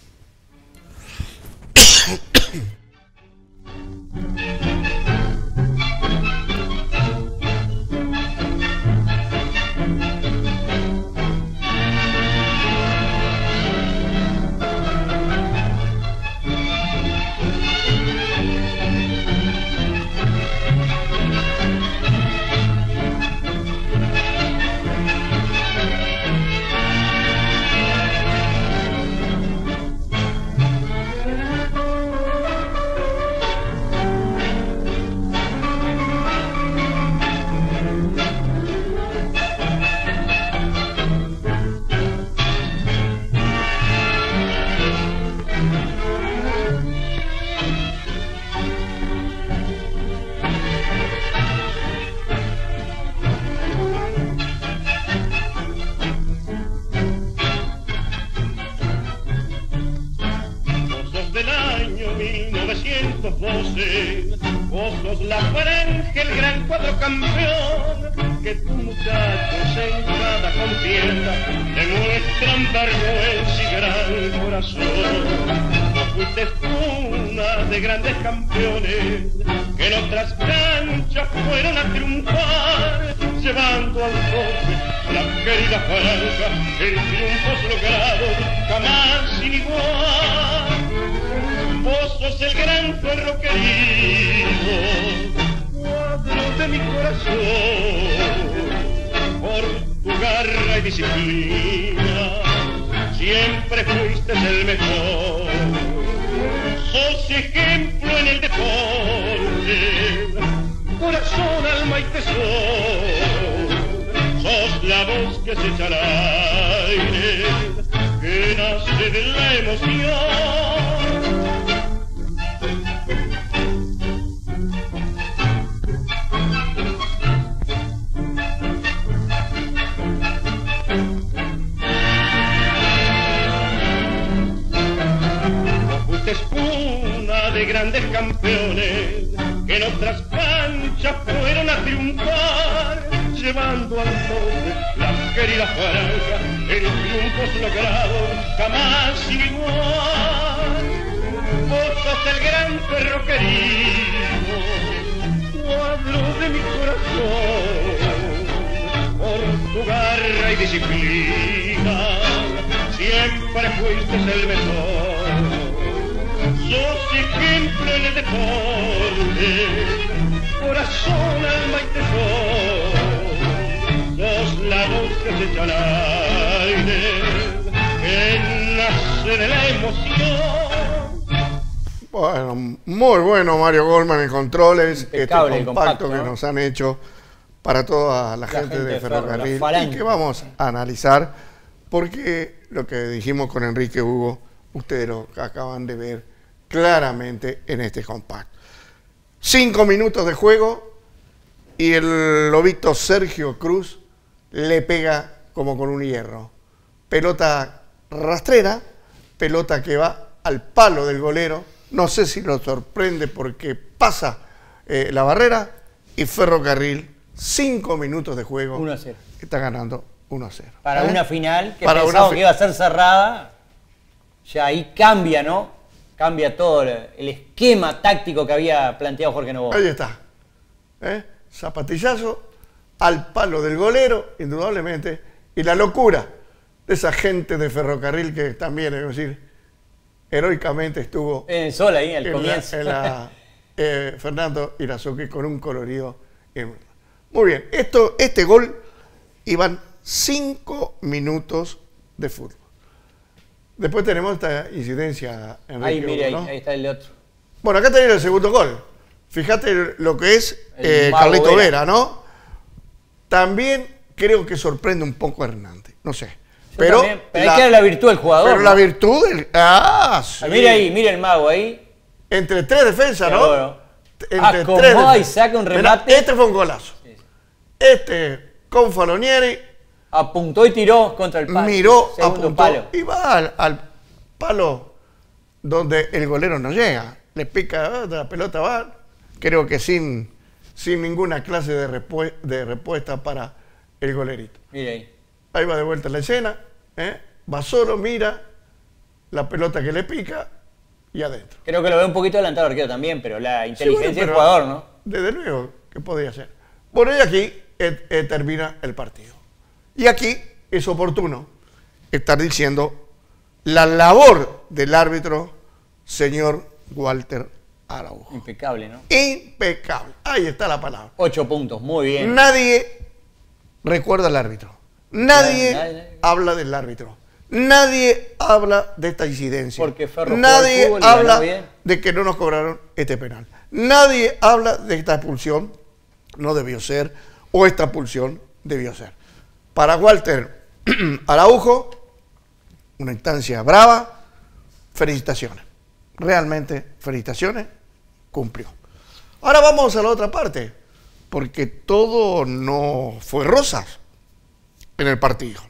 Vos sos la franja, el gran cuadro campeón, que tus muchachos en cada contienda demuestran vergüenza y gran corazón. Vos fuiste cuna de grandes campeones, que en otras canchas fueron a triunfar, llevando al tope la querida franja, el triunfos logrados jamás sin igual. Vos sos el gran perro querido, cuadro de mi corazón, por tu garra y disciplina, siempre fuiste el mejor. Sos ejemplo en el deporte, corazón, alma y tesoro. Sos la voz que se echa al aire, que nace de la emoción. Cuna de grandes campeones, que en otras canchas fueron a triunfar, llevando al tope la querida franja, en triunfos logrados jamás sin igual. Vos sos el gran perro querido, cuadro de mi corazón, por tu garra y disciplina, siempre fuiste el mejor. Sos ejemplo en el deporte, corazón, alma y tesoro. Sos la voz que se echa al aire, que nace de la emoción. Bueno, muy bueno Mario Goldman en controles, impecable, este compacto, compacto, que ¿no? nos han hecho para toda la, la gente, gente de de Ferro, Ferrocarril, la y que vamos a analizar, porque lo que dijimos con Enrique Hugo, ustedes lo acaban de ver claramente en este compacto. Cinco minutos de juego y el lobito Sergio Cruz le pega como con un hierro. Pelota rastrera, pelota que va al palo del golero. No sé si lo sorprende porque pasa eh, la barrera y Ferrocarril cinco minutos de juego. uno a cero. Está ganando uno a cero. Para ¿Eh? una final que Para pensaba una fi- que iba a ser cerrada, ya ahí cambia, ¿no? Cambia todo el, el esquema táctico que había planteado Jorge Novoa. Ahí está. ¿Eh? Zapatillazo al palo del golero, indudablemente, y la locura de esa gente de Ferrocarril que también, es decir, heroicamente estuvo En el sol ahí, al en comienzo. la, en la, eh, Fernando Irazuki con un colorido. enorme. Muy bien, esto, este gol iban cinco minutos de fútbol. Después tenemos esta incidencia en Ahí, mire, ahí, ¿no? ahí está el otro. Bueno, acá tenés el segundo gol. Fíjate lo que es El eh, Mago Carlito Vera. Vera, ¿no? También creo que sorprende un poco a Hernández, no sé. Yo Pero, también, pero hay que dar la virtud del jugador. pero ¿no? la virtud del... Ah, sí. Ah, mire ahí, mire el mago ahí. Entre tres defensas, ¿no? Seguro. Entre Acomoda tres defensas. y saca un Mirá, remate. este fue un golazo. Sí, sí. Este, con Falonieri, Apuntó y tiró contra el palo. miró, Segundo apuntó palo. y va al, al palo donde el golero no llega. Le pica, la pelota va, creo que sin, sin ninguna clase de, repue- de respuesta para el golerito. Mire ahí. Ahí va de vuelta la escena, ¿eh? Va solo, mira la pelota que le pica y adentro. Creo que lo ve un poquito adelantado el arquero también, pero la inteligencia Sí, del bueno, jugador, ¿no? Desde luego, ¿qué podía hacer? Bueno, y aquí eh, eh, termina el partido. Y aquí es oportuno estar diciendo la labor del árbitro, señor Walter Araujo. Impecable, ¿no? Impecable. Ahí está la palabra. Ocho puntos, muy bien. Nadie recuerda al árbitro. Nadie, Nadie, nadie, nadie. habla del árbitro. Nadie habla de esta incidencia. Porque Ferro jugó al Nadie fútbol y ganó habla bien. de que no nos cobraron este penal. Nadie habla de esta expulsión, no debió ser, o esta expulsión debió ser. Para Walter Araujo, una instancia brava, felicitaciones. Realmente, felicitaciones, cumplió. Ahora vamos a la otra parte, porque todo no fue rosas en el partido.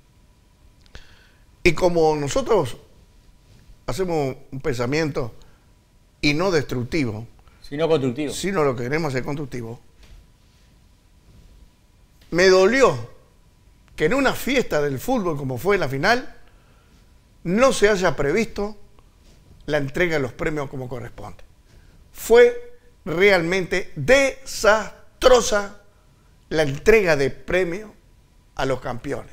Y como nosotros hacemos un pensamiento y no destructivo, Si no constructivo. sino lo que queremos hacer constructivo, me dolió que en una fiesta del fútbol como fue la final, no se haya previsto la entrega de los premios como corresponde. Fue realmente desastrosa la entrega de premios a los campeones.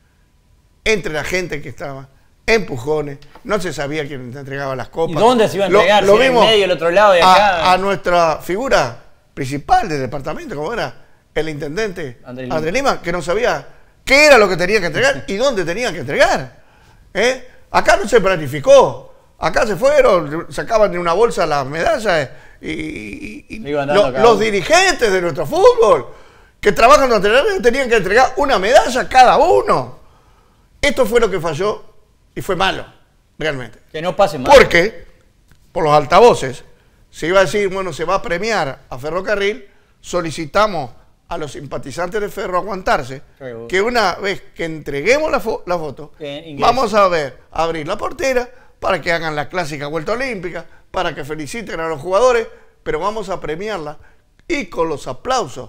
Entre la gente que estaba, empujones, no se sabía quién entregaba las copas. ¿Y dónde se iba a Lo- entregar? Lo, Si en el vimos medio, el otro lado, de a- acá. A, nuestra figura principal del departamento, como era el intendente Andrés Andrés Lima. Lima, que no sabía qué era lo que tenía que entregar y dónde tenía que entregar. ¿Eh? Acá no se planificó. Acá se fueron, sacaban de una bolsa las medallas y, y- y Le iban dando lo- a cada los uno. dirigentes de nuestro fútbol que trabajan durante el año tenían que entregar una medalla cada uno. Esto fue lo que falló y fue malo, realmente. Que no pase más. Porque, por los altavoces, se iba a decir, bueno, se va a premiar a Ferrocarril, solicitamos a los simpatizantes de Ferro aguantarse, Seguro. que una vez que entreguemos la, fo- la foto, Que ingresen. vamos a ver, a abrir la portera para que hagan la clásica vuelta olímpica, para que feliciten a los jugadores, pero vamos a premiarla y con los aplausos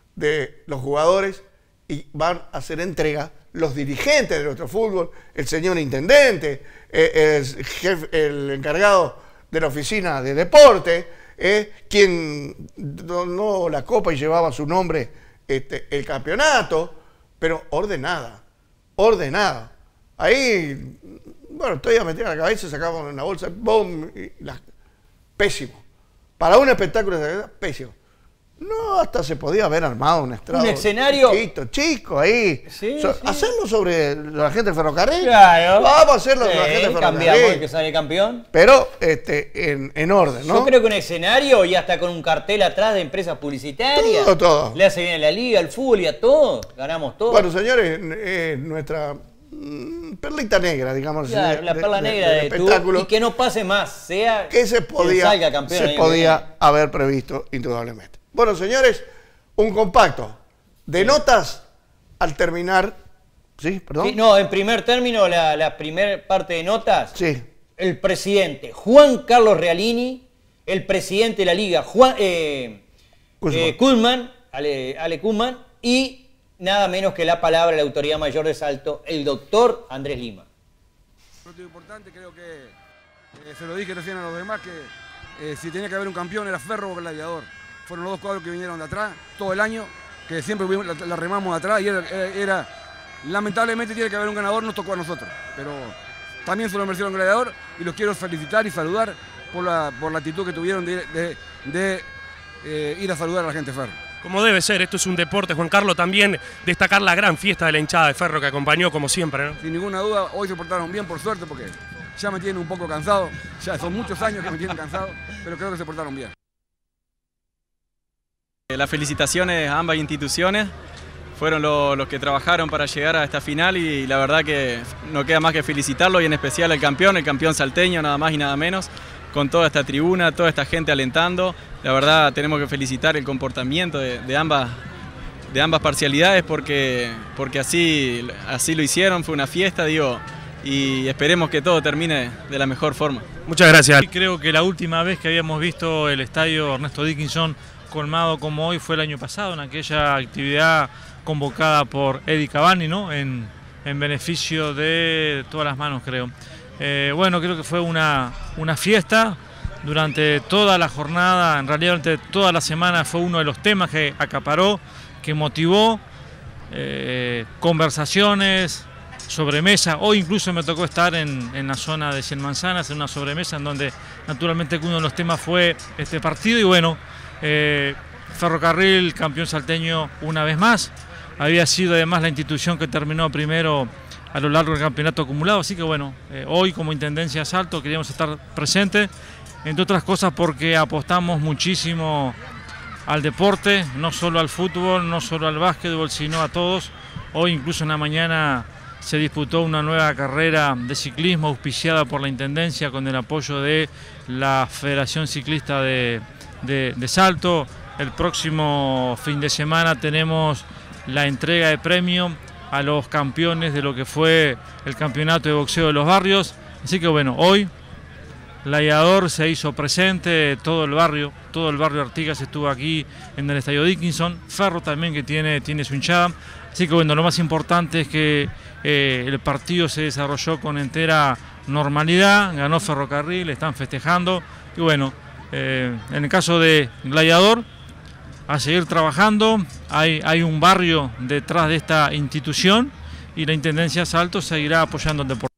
de los jugadores y van a hacer entrega los dirigentes de nuestro fútbol, el señor intendente, eh, el, jefe, el encargado de la oficina de deporte, eh, quien donó la copa y llevaba su nombre este, el campeonato, pero ordenada, ordenada. Ahí, bueno, estoy a meter a la cabeza, sacaban una bolsa, ¡bum! Y la- pésimo. Para un espectáculo de verdad, pésimo. No, hasta se podía haber armado un estrado. Un escenario. Chiquito, chico, ahí. Sí, So- sí. Hacerlo sobre la gente del ferrocarril. Claro. Vamos a hacerlo sobre la Sí, gente del cambiamos ferrocarril. el que sale campeón. Pero este, en, en orden, ¿no? Yo creo que un escenario y hasta con un cartel atrás de empresas publicitarias. Todo, todo. Le hace bien a la liga, al fútbol y a todo. Ganamos todo. Bueno, señores, eh, nuestra mm, perlita negra, digamos así, Claro, de- la de- perla de- negra del de, tu espectáculo, y que no pase más, sea que se quien podía, salga campeón el se año que viene. podía haber previsto, indudablemente. Bueno, señores, un compacto de notas al terminar. ¿Sí? ¿Perdón? Sí, no, en primer término, la, la primera parte de notas, Sí. el presidente Juan Carlos Realini, el presidente de la liga Juan eh, Guzmán. eh, Koolman, Ale, Ale Koopman, y nada menos que la palabra de la autoridad mayor de Salto, el doctor Andrés Lima. Un partido importante, creo que eh, se lo dije recién a los demás que eh, si tenía que haber un campeón era Ferro o Gladiador. Fueron los dos cuadros que vinieron de atrás todo el año, que siempre la, la remamos de atrás y era, era, era, lamentablemente tiene que haber un ganador, nos tocó a nosotros. Pero también se lo merecieron Gladiador y los quiero felicitar y saludar por la, por la actitud que tuvieron de, de, de eh, ir a saludar a la gente de Ferro. Como debe ser, esto es un deporte, Juan Carlos, también destacar la gran fiesta de la hinchada de Ferro que acompañó como siempre, ¿no? Sin ninguna duda, hoy se portaron bien, por suerte, porque ya me tienen un poco cansado, ya son muchos años que me tienen cansado, pero creo que se portaron bien. Las felicitaciones a ambas instituciones, fueron los, los que trabajaron para llegar a esta final y la verdad que no queda más que felicitarlo y en especial al campeón, el campeón salteño, nada más y nada menos, con toda esta tribuna, toda esta gente alentando. La verdad tenemos que felicitar el comportamiento de, de, ambas, de ambas parcialidades porque, porque así, así lo hicieron, fue una fiesta, digo, y esperemos que todo termine de la mejor forma. Muchas gracias. Creo que la última vez que habíamos visto el estadio Ernesto Dickinson colmado como hoy fue el año pasado, en aquella actividad convocada por Eddie Cavani, ¿no? en, en beneficio de todas las manos, creo. Eh, bueno, creo que fue una, una fiesta durante toda la jornada, en realidad durante toda la semana fue uno de los temas que acaparó, que motivó, eh, conversaciones, sobremesa. Hoy incluso me tocó estar en, en la zona de Cien Manzanas, en una sobremesa en donde naturalmente uno de los temas fue este partido y bueno, eh, Ferrocarril, campeón salteño una vez más, había sido además la institución que terminó primero a lo largo del campeonato acumulado, así que bueno, eh, hoy como Intendencia de Salto queríamos estar presentes, entre otras cosas porque apostamos muchísimo al deporte, no solo al fútbol, no solo al básquetbol, sino a todos. Hoy incluso en la mañana se disputó una nueva carrera de ciclismo auspiciada por la Intendencia con el apoyo de la Federación Ciclista de, de, de Salto. El próximo fin de semana tenemos la entrega de premio a los campeones de lo que fue el campeonato de boxeo de los barrios. Así que bueno, hoy Gladiador se hizo presente, todo el barrio, todo el barrio Artigas estuvo aquí en el Estadio Dickinson, Ferro también que tiene, tiene su hinchada. Así que bueno, lo más importante es que eh, el partido se desarrolló con entera normalidad, ganó Ferrocarril, están festejando y bueno, eh, en el caso de Gladiador, a seguir trabajando, hay, hay un barrio detrás de esta institución y la Intendencia de Salto seguirá apoyando el deporte.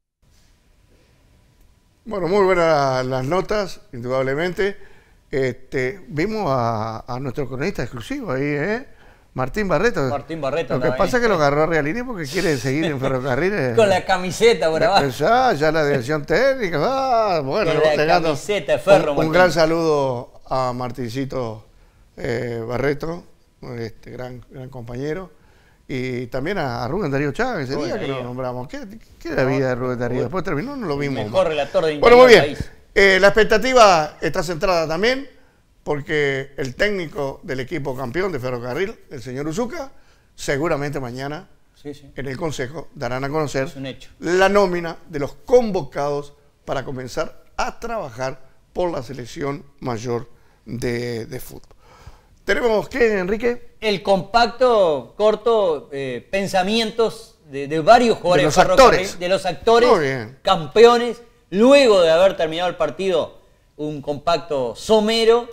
Bueno, muy buenas las notas, indudablemente. Este, vimos a, a nuestro cronista exclusivo ahí, ¿eh? Martín Barreto. Martín Barreto. Lo que también. pasa es que lo agarró a Realini porque quiere seguir en Ferrocarriles. Con la camiseta por abajo. Ya, ya la dirección técnica. Ah, bueno, Con la legando camiseta de Ferro. Un, un gran saludo a Martincito eh, Barreto, este gran, gran compañero. Y también a, a Rubén Darío Chávez, ese Rubén día que Darío. lo nombramos. ¿Qué, qué es la vida de Rubén Darío? Después terminó, no lo vimos. Mejor más. relator de Bueno, muy interior bien. del país. Eh, la expectativa está centrada también porque el técnico del equipo campeón de Ferrocarril, el señor Uzuka, seguramente mañana Sí, sí. en el Consejo darán a conocer Es un hecho. la nómina de los convocados para comenzar a trabajar por la selección mayor de, de fútbol. ¿Tenemos qué, Enrique? El compacto, corto, eh, pensamientos de, de varios jugadores De los Ferrocarril, actores. de los actores, Muy bien. campeones, luego de haber terminado el partido, un compacto somero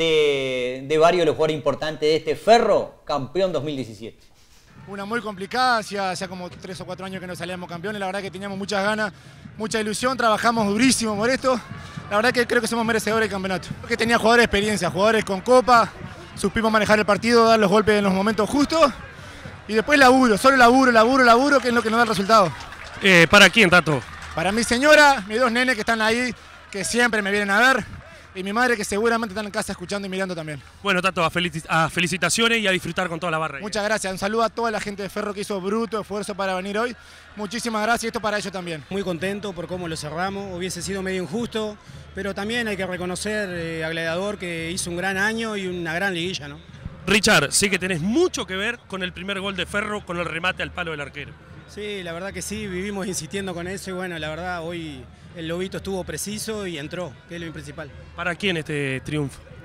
de, de varios de los jugadores importantes de este Ferro, campeón dos mil diecisiete. Una muy complicada, hacía, hacía como tres o cuatro años que no salíamos campeones, la verdad que teníamos muchas ganas, mucha ilusión, trabajamos durísimo por esto, la verdad que creo que somos merecedores del campeonato. Que tenía jugadores de experiencia, jugadores con copa, supimos manejar el partido, dar los golpes en los momentos justos y después laburo, solo laburo, laburo, laburo, que es lo que nos da el resultado. Eh, ¿Para quién, Tato? Para mi señora, mis dos nenes que están ahí, que siempre me vienen a ver, y mi madre que seguramente están en casa escuchando y mirando también. Bueno, Tato, a, felici a felicitaciones y a disfrutar con toda la barra. Muchas gracias, un saludo a toda la gente de Ferro que hizo bruto esfuerzo para venir hoy. Muchísimas gracias y esto para ellos también. Muy contento por cómo lo cerramos, hubiese sido medio injusto, pero también hay que reconocer eh, a Gladiador que hizo un gran año y una gran liguilla, ¿no? Richard, sí que tenés mucho que ver con el primer gol de Ferro, con el remate al palo del arquero. Sí, la verdad que sí, vivimos insistiendo con eso y bueno, la verdad hoy el Lobito estuvo preciso y entró, que es lo principal. ¿Para quién este triunfo?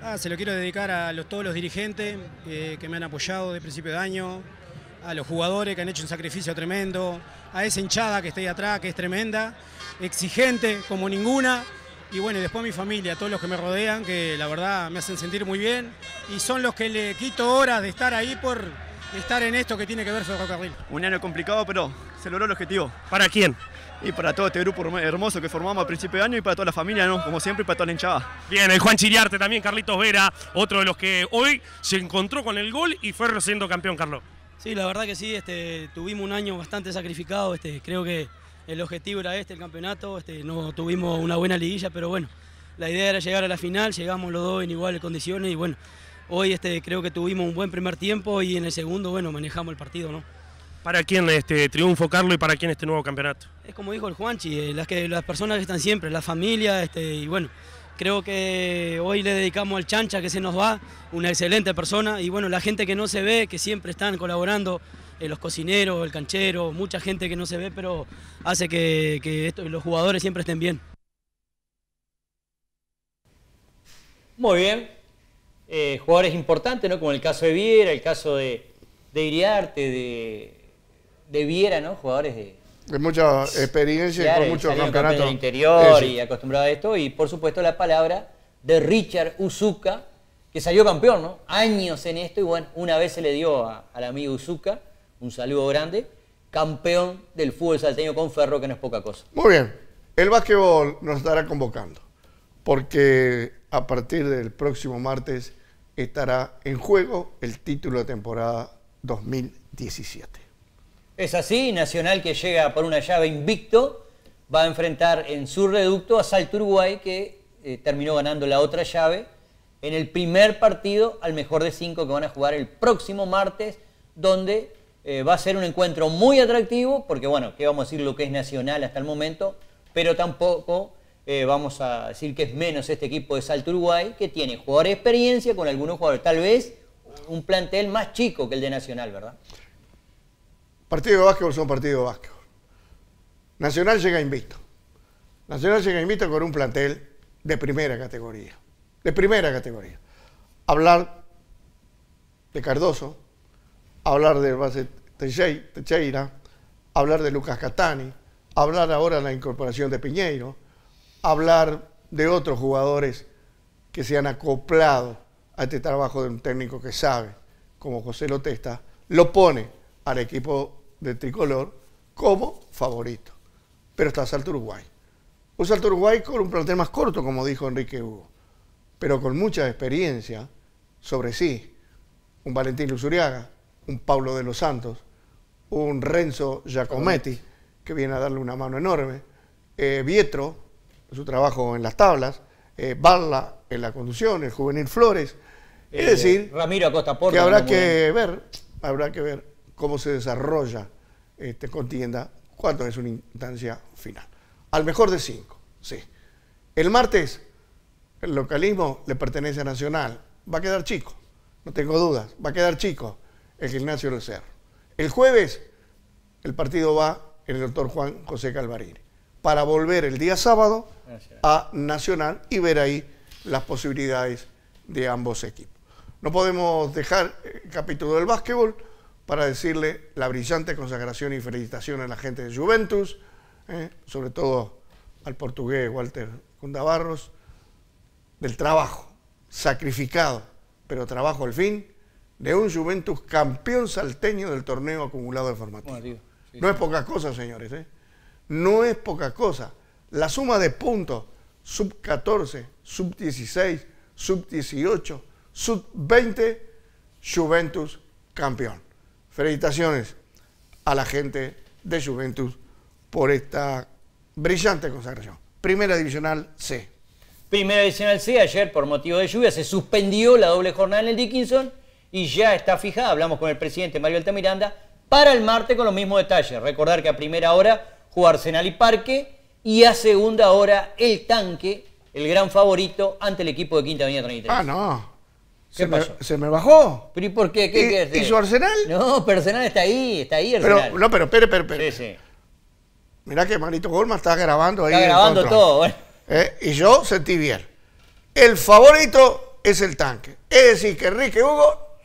Ah, se lo quiero dedicar a los, todos los dirigentes eh, que me han apoyado de principio de año, a los jugadores que han hecho un sacrificio tremendo, a esa hinchada que está ahí atrás, que es tremenda, exigente como ninguna, y bueno, y después a mi familia, a todos los que me rodean, que la verdad me hacen sentir muy bien, y son los que le quito horas de estar ahí por estar en esto que tiene que ver Ferrocarril. Un año complicado, pero se logró el objetivo. ¿Para quién? Y para todo este grupo hermoso que formamos a principio de año y para toda la familia, ¿no? Como siempre, y para toda la hinchada. Bien, el Juan Chiriarte también, Carlitos Vera, otro de los que hoy se encontró con el gol y Ferro siendo campeón, Carlos. Sí, la verdad que sí, este, tuvimos un año bastante sacrificado, este, creo que el objetivo era este, el campeonato, este, no tuvimos una buena liguilla, pero bueno, la idea era llegar a la final, llegamos los dos en iguales condiciones y bueno, hoy este, creo que tuvimos un buen primer tiempo y en el segundo, bueno, manejamos el partido, ¿no? ¿Para quién este triunfo, Carlos, y para quién este nuevo campeonato? Es como dijo el Juanchi, eh, las, que, las personas que están siempre, la familia, este, y bueno, creo que hoy le dedicamos al Chancha, que se nos va, una excelente persona, y bueno, la gente que no se ve, que siempre están colaborando, eh, los cocineros, el canchero, mucha gente que no se ve, pero hace que, que esto, los jugadores siempre estén bien. Muy bien. Eh, jugadores importantes, ¿no? Como el caso de Viera, el caso de, de Iriarte, de, de Viera, ¿no? Jugadores de... De mucha experiencia claro, y con muchos campeones campeonatos. del interior Eso. y acostumbrado a esto. Y por supuesto la palabra de Richard Uzuka, que salió campeón, ¿no? Años en esto y bueno, una vez se le dio a, al amigo Uzuka, un saludo grande, campeón del fútbol salteño con Ferro, que no es poca cosa. Muy bien, el básquetbol nos estará convocando, porque a partir del próximo martes estará en juego el título de temporada dos mil diecisiete. Es así, Nacional, que llega por una llave invicto, va a enfrentar en su reducto a Salto Uruguay, que eh, terminó ganando la otra llave en el primer partido al mejor de cinco que van a jugar el próximo martes, donde eh, va a ser un encuentro muy atractivo, porque bueno, ¿qué vamos a decir lo que es Nacional hasta el momento? Pero tampoco eh, vamos a decir que es menos este equipo de Salto Uruguay, que tiene jugadores de experiencia con algunos jugadores, tal vez un plantel más chico que el de Nacional, ¿verdad? Partido de básquetbol son partidos de básquetbol. Nacional llega invicto. Nacional llega invicto con un plantel de primera categoría. De primera categoría. Hablar de Cardoso, hablar de base Teixeira, hablar de Lucas Catani, hablar ahora de la incorporación de Piñeiro, hablar de otros jugadores que se han acoplado a este trabajo de un técnico que sabe, como José Lotesta, lo pone al equipo de tricolor como favorito. Pero está Salto Uruguay. Un Salto Uruguay con un plantel más corto, como dijo Enrique Hugo, pero con mucha experiencia sobre sí. Un Valentín Luzuriaga, un Pablo de los Santos, un Renzo Giacometti, que viene a darle una mano enorme, eh, Vietro, su trabajo en las tablas, eh, Barla en la conducción, el Juvenil Flores. Eh, es decir, Ramiro Acosta Porto, que habrá muy que ver, habrá que ver cómo se desarrolla esta contienda cuando es una instancia final. Al mejor de cinco, sí. El martes, el localismo le pertenece a Nacional. Va a quedar chico, no tengo dudas. Va a quedar chico el Gimnasio del Cerro. El jueves, el partido va en el doctor Juan José Calvarini, para volver el día sábado a Nacional y ver ahí las posibilidades de ambos equipos. No podemos dejar el capítulo del básquetbol para decirle la brillante consagración y felicitación a la gente de Juventus, eh, sobre todo al portugués Walter Cundabarros, del trabajo sacrificado, pero trabajo al fin, de un Juventus campeón salteño del torneo acumulado de formativo. Bueno, tío, sí, no sí. es poca cosa, señores, ¿eh? No es poca cosa. La suma de puntos, sub catorce, sub dieciséis, sub dieciocho, sub veinte, Juventus campeón. Felicitaciones a la gente de Juventus por esta brillante consagración. Primera Divisional C. Primera Divisional C, ayer por motivo de lluvia se suspendió la doble jornada en el Dickinson y ya está fijada, hablamos con el presidente Mario Altamiranda, para el martes con los mismos detalles. Recordar que a primera hora juega Arsenal y Parque y a segunda hora el Tanque, el gran favorito, ante el equipo de Quinta Avenida treinta y tres. Ah, no. ¿Qué se, pasó? Me, se me bajó. ¿Pero y por qué? ¿Qué, ¿Y, qué es? ¿Y su Arsenal? No, pero Arsenal está ahí, está ahí Arsenal. Pero, no, pero espere, espere, espere. Sí, sí. Mirá que Marito Golma está grabando ahí. Está grabando todo, bueno. ¿Eh? Y yo sentí bien. El favorito es el tanque. Es decir, que Enrique Hugo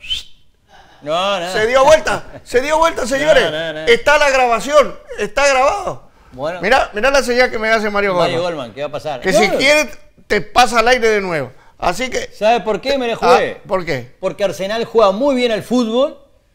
no, no. se dio vuelta, se dio vuelta, señores. No, no, no. Está la grabación, está grabado. Bueno, mirá, mirá la señal que me hace Mario Goldman. Mario Goldman, ¿qué va a pasar? Que no, si no. quiere te pasa al aire de nuevo. Así que... ¿Sabe por qué me la jugué? Ah, ¿por qué? Porque Arsenal juega muy bien al fútbol,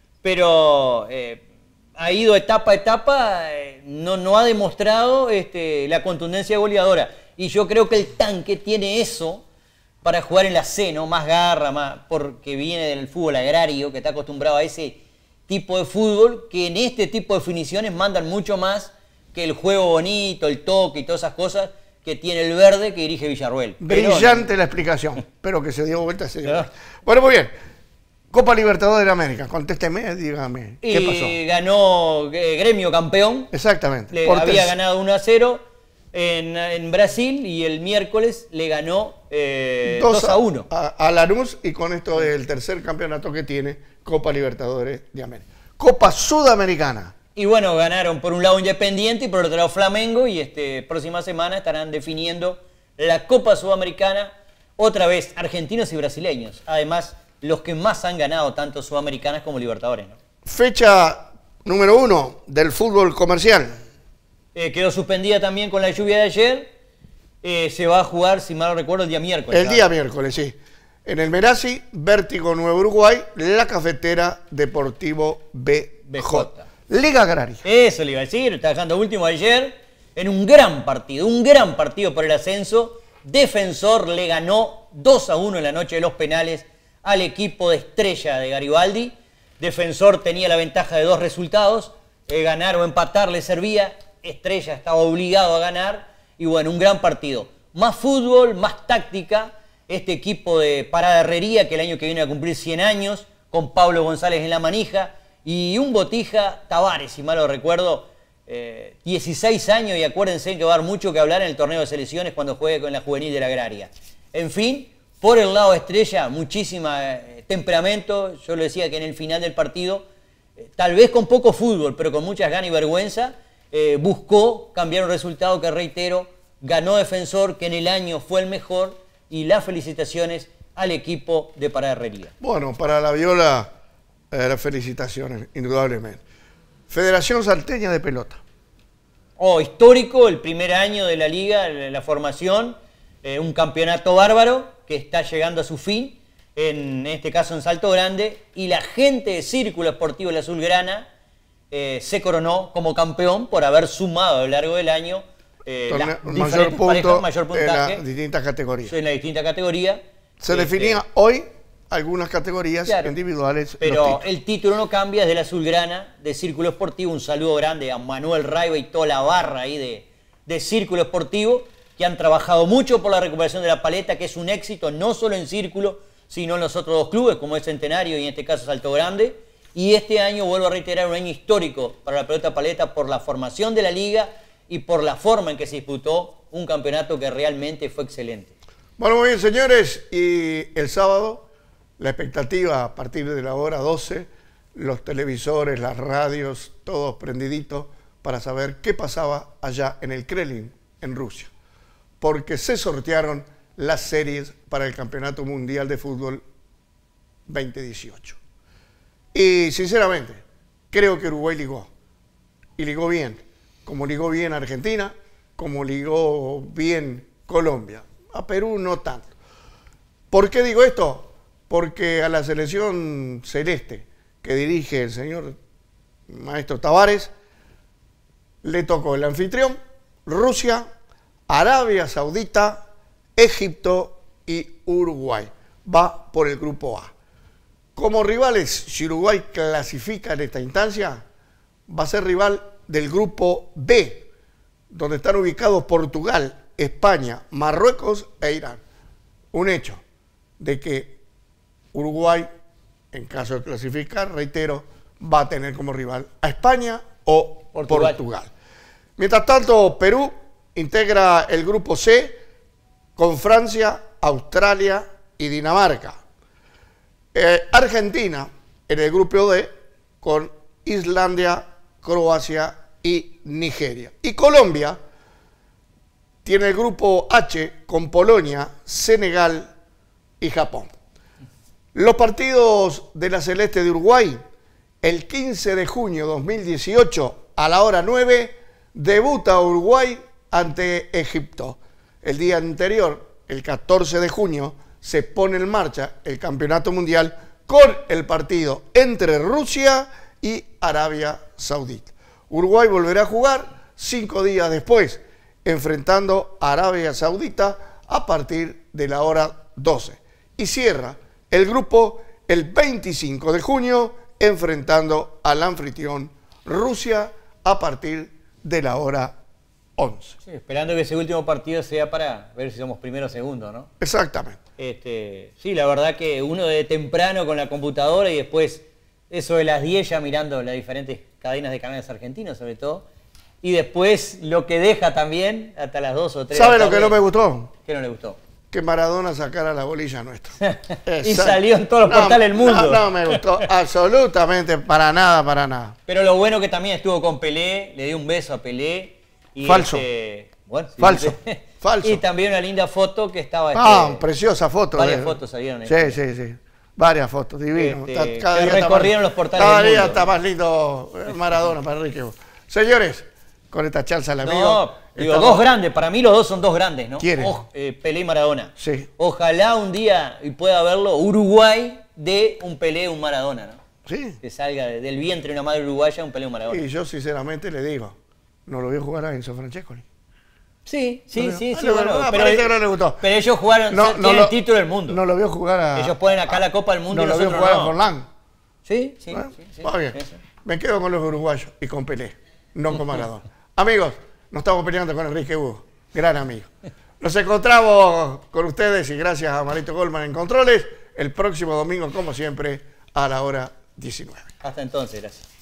pero eh, ha ido etapa a etapa, eh, no, no ha demostrado este, la contundencia goleadora. Y yo creo que el tanque tiene eso para jugar en la C, ¿no? Más garra, más, porque viene del fútbol agrario, que está acostumbrado a ese tipo de fútbol, que en este tipo de definiciones mandan mucho más que el juego bonito, el toque y todas esas cosas que tiene el verde que dirige Villarruel. Brillante pero, la explicación, pero que se dio vuelta, se dio vuelta. Bueno, muy bien. Copa Libertadores de América, contésteme, dígame, ¿qué y pasó? Ganó eh, Gremio campeón. Exactamente. Le había ganado uno a cero en, en Brasil y el miércoles le ganó eh, dos a uno. A, a Lanús, y con esto es el tercer campeonato que tiene Copa Libertadores de América. Copa Sudamericana. Y bueno, ganaron por un lado Independiente y por otro lado Flamengo, y este próxima semana estarán definiendo la Copa Sudamericana, otra vez argentinos y brasileños. Además, los que más han ganado, tanto Sudamericanas como Libertadores, ¿no? Fecha número uno del fútbol comercial. Eh, quedó suspendida también con la lluvia de ayer. Eh, se va a jugar, si mal no recuerdo, el día miércoles. El día miércoles, sí. En el Merazzi, Vértigo Nuevo Uruguay, la Cafetera Deportivo B J. Liga Agraria. Eso le iba a decir, está dejando último ayer en un gran partido, un gran partido por el ascenso. Defensor le ganó dos a uno en la noche de los penales al equipo de Estrella de Garibaldi. Defensor tenía la ventaja de dos resultados, eh, ganar o empatar le servía, Estrella estaba obligado a ganar, y bueno, un gran partido. Más fútbol, más táctica, este equipo de Parada Herrería, que el año que viene va a cumplir cien años, con Pablo González en la manija, y un Botija Tavares, si mal lo recuerdo, eh, dieciséis años, y acuérdense que va a dar mucho que hablar en el torneo de selecciones cuando juegue con la juvenil de la Agraria. En fin, por el lado de Estrella, muchísima eh, temperamento. Yo le decía que en el final del partido, eh, tal vez con poco fútbol, pero con muchas ganas y vergüenza, eh, buscó cambiar un resultado que, reitero, ganó Defensor, que en el año fue el mejor, y las felicitaciones al equipo de Parada Herrería. Bueno, para la Viola, eh, las felicitaciones, indudablemente. Federación Salteña de Pelota. Oh, histórico, el primer año de la liga, la formación, eh, un campeonato bárbaro que está llegando a su fin, en este caso en Salto Grande, y la gente de Círculo Esportivo El Azulgrana eh, se coronó como campeón por haber sumado a lo largo del año eh, las mayor punto parejas, mayor puntaje en las distintas categorías. En la distinta categoría. Se este, definía hoy algunas categorías claro, individuales. Pero el título no cambia, es del Azulgrana, de Círculo Esportivo. Un saludo grande a Manuel Raiva y toda la barra ahí de, de Círculo Esportivo, que han trabajado mucho por la recuperación de la paleta, que es un éxito no solo en Círculo, sino en los otros dos clubes, como es Centenario y en este caso Salto Grande. Y este año, vuelvo a reiterar, un año histórico para la pelota paleta por la formación de la liga y por la forma en que se disputó un campeonato que realmente fue excelente. Bueno, muy bien, señores, y el sábado, la expectativa a partir de la hora doce, los televisores, las radios, todos prendiditos para saber qué pasaba allá en el Kremlin, en Rusia. Porque se sortearon las series para el Campeonato Mundial de Fútbol veinte dieciocho. Y sinceramente, creo que Uruguay ligó. Y ligó bien. Como ligó bien Argentina, como ligó bien Colombia. A Perú no tanto. ¿Por qué digo esto? Porque a la selección celeste que dirige el señor maestro Tavares, le tocó el anfitrión, Rusia, Arabia Saudita, Egipto y Uruguay. Va por el grupo A. Como rivales, si Uruguay clasifica en esta instancia, va a ser rival del grupo B, donde están ubicados Portugal, España, Marruecos e Irán. Un hecho de que Uruguay, en caso de clasificar, reitero, va a tener como rival a España o Portugal. Portugal. Mientras tanto, Perú integra el grupo C con Francia, Australia y Dinamarca. Eh, Argentina en el grupo D con Islandia, Croacia y Nigeria. Y Colombia tiene el grupo H con Polonia, Senegal y Japón. Los partidos de la Celeste de Uruguay, el quince de junio de dos mil dieciocho a la hora nueve, debuta Uruguay ante Egipto. El día anterior, el catorce de junio, se pone en marcha el Campeonato Mundial con el partido entre Rusia y Arabia Saudita. Uruguay volverá a jugar cinco días después, enfrentando a Arabia Saudita a partir de la hora doce. Y cierra el grupo el veinticinco de junio, enfrentando al anfitrión Rusia a partir de la hora once. Sí, esperando que ese último partido sea para ver si somos primero o segundo, ¿no? Exactamente. Este, sí, la verdad que uno de temprano con la computadora y después eso de las diez ya mirando las diferentes cadenas de canales argentinos sobre todo. Y después lo que deja también hasta las dos o tres. ¿Sabe lo que no me gustó? ¿Qué no le gustó? Que Maradona sacara la bolilla nuestra. Y salió en todos los no, portales del mundo. No, no me gustó absolutamente para nada, para nada. Pero lo bueno que también estuvo con Pelé, le dio un beso a Pelé. Y Falso. Este, bueno, sí, Falso. Falso. Y también una linda foto que estaba... Ah, este, preciosa foto. Varias de... fotos salieron. Sí, este. sí, sí. Varias fotos, divino. Este, está, cada que día recorrieron está los portales Cada del día mundo. está más lindo Maradona para Enrique. Señores, con esta chanza al amigo. No, digo, estamos... dos grandes, para mí los dos son dos grandes, ¿no? ¿Quiénes? O, eh, Pelé y Maradona. Sí. Ojalá un día, y pueda verlo, Uruguay de un Pelé, un Maradona, ¿no? Sí. Que salga de, del vientre de una madre uruguaya un Pelé, un Maradona. Y yo sinceramente le digo, no lo voy a jugar a Enzo Francescoli. Sí, sí, no, sí, no, sí, no, bueno, no, pero, parece que no le gustó. pero ellos jugaron, No, tienen no lo- el título del mundo. No lo vio jugar a... Ellos ponen acá la Copa del Mundo No y lo vio nosotros jugar no. a Forlán. Sí, sí, ¿Eh? sí, sí, Va bien. sí, sí. Me quedo con los uruguayos y con Pelé, no con Maradona. Amigos, nos estamos peleando con Enrique Hugo, gran amigo. Nos encontramos con ustedes y gracias a Marito Goldman en Controles el próximo domingo, como siempre, a la hora diecinueve. Hasta entonces, gracias.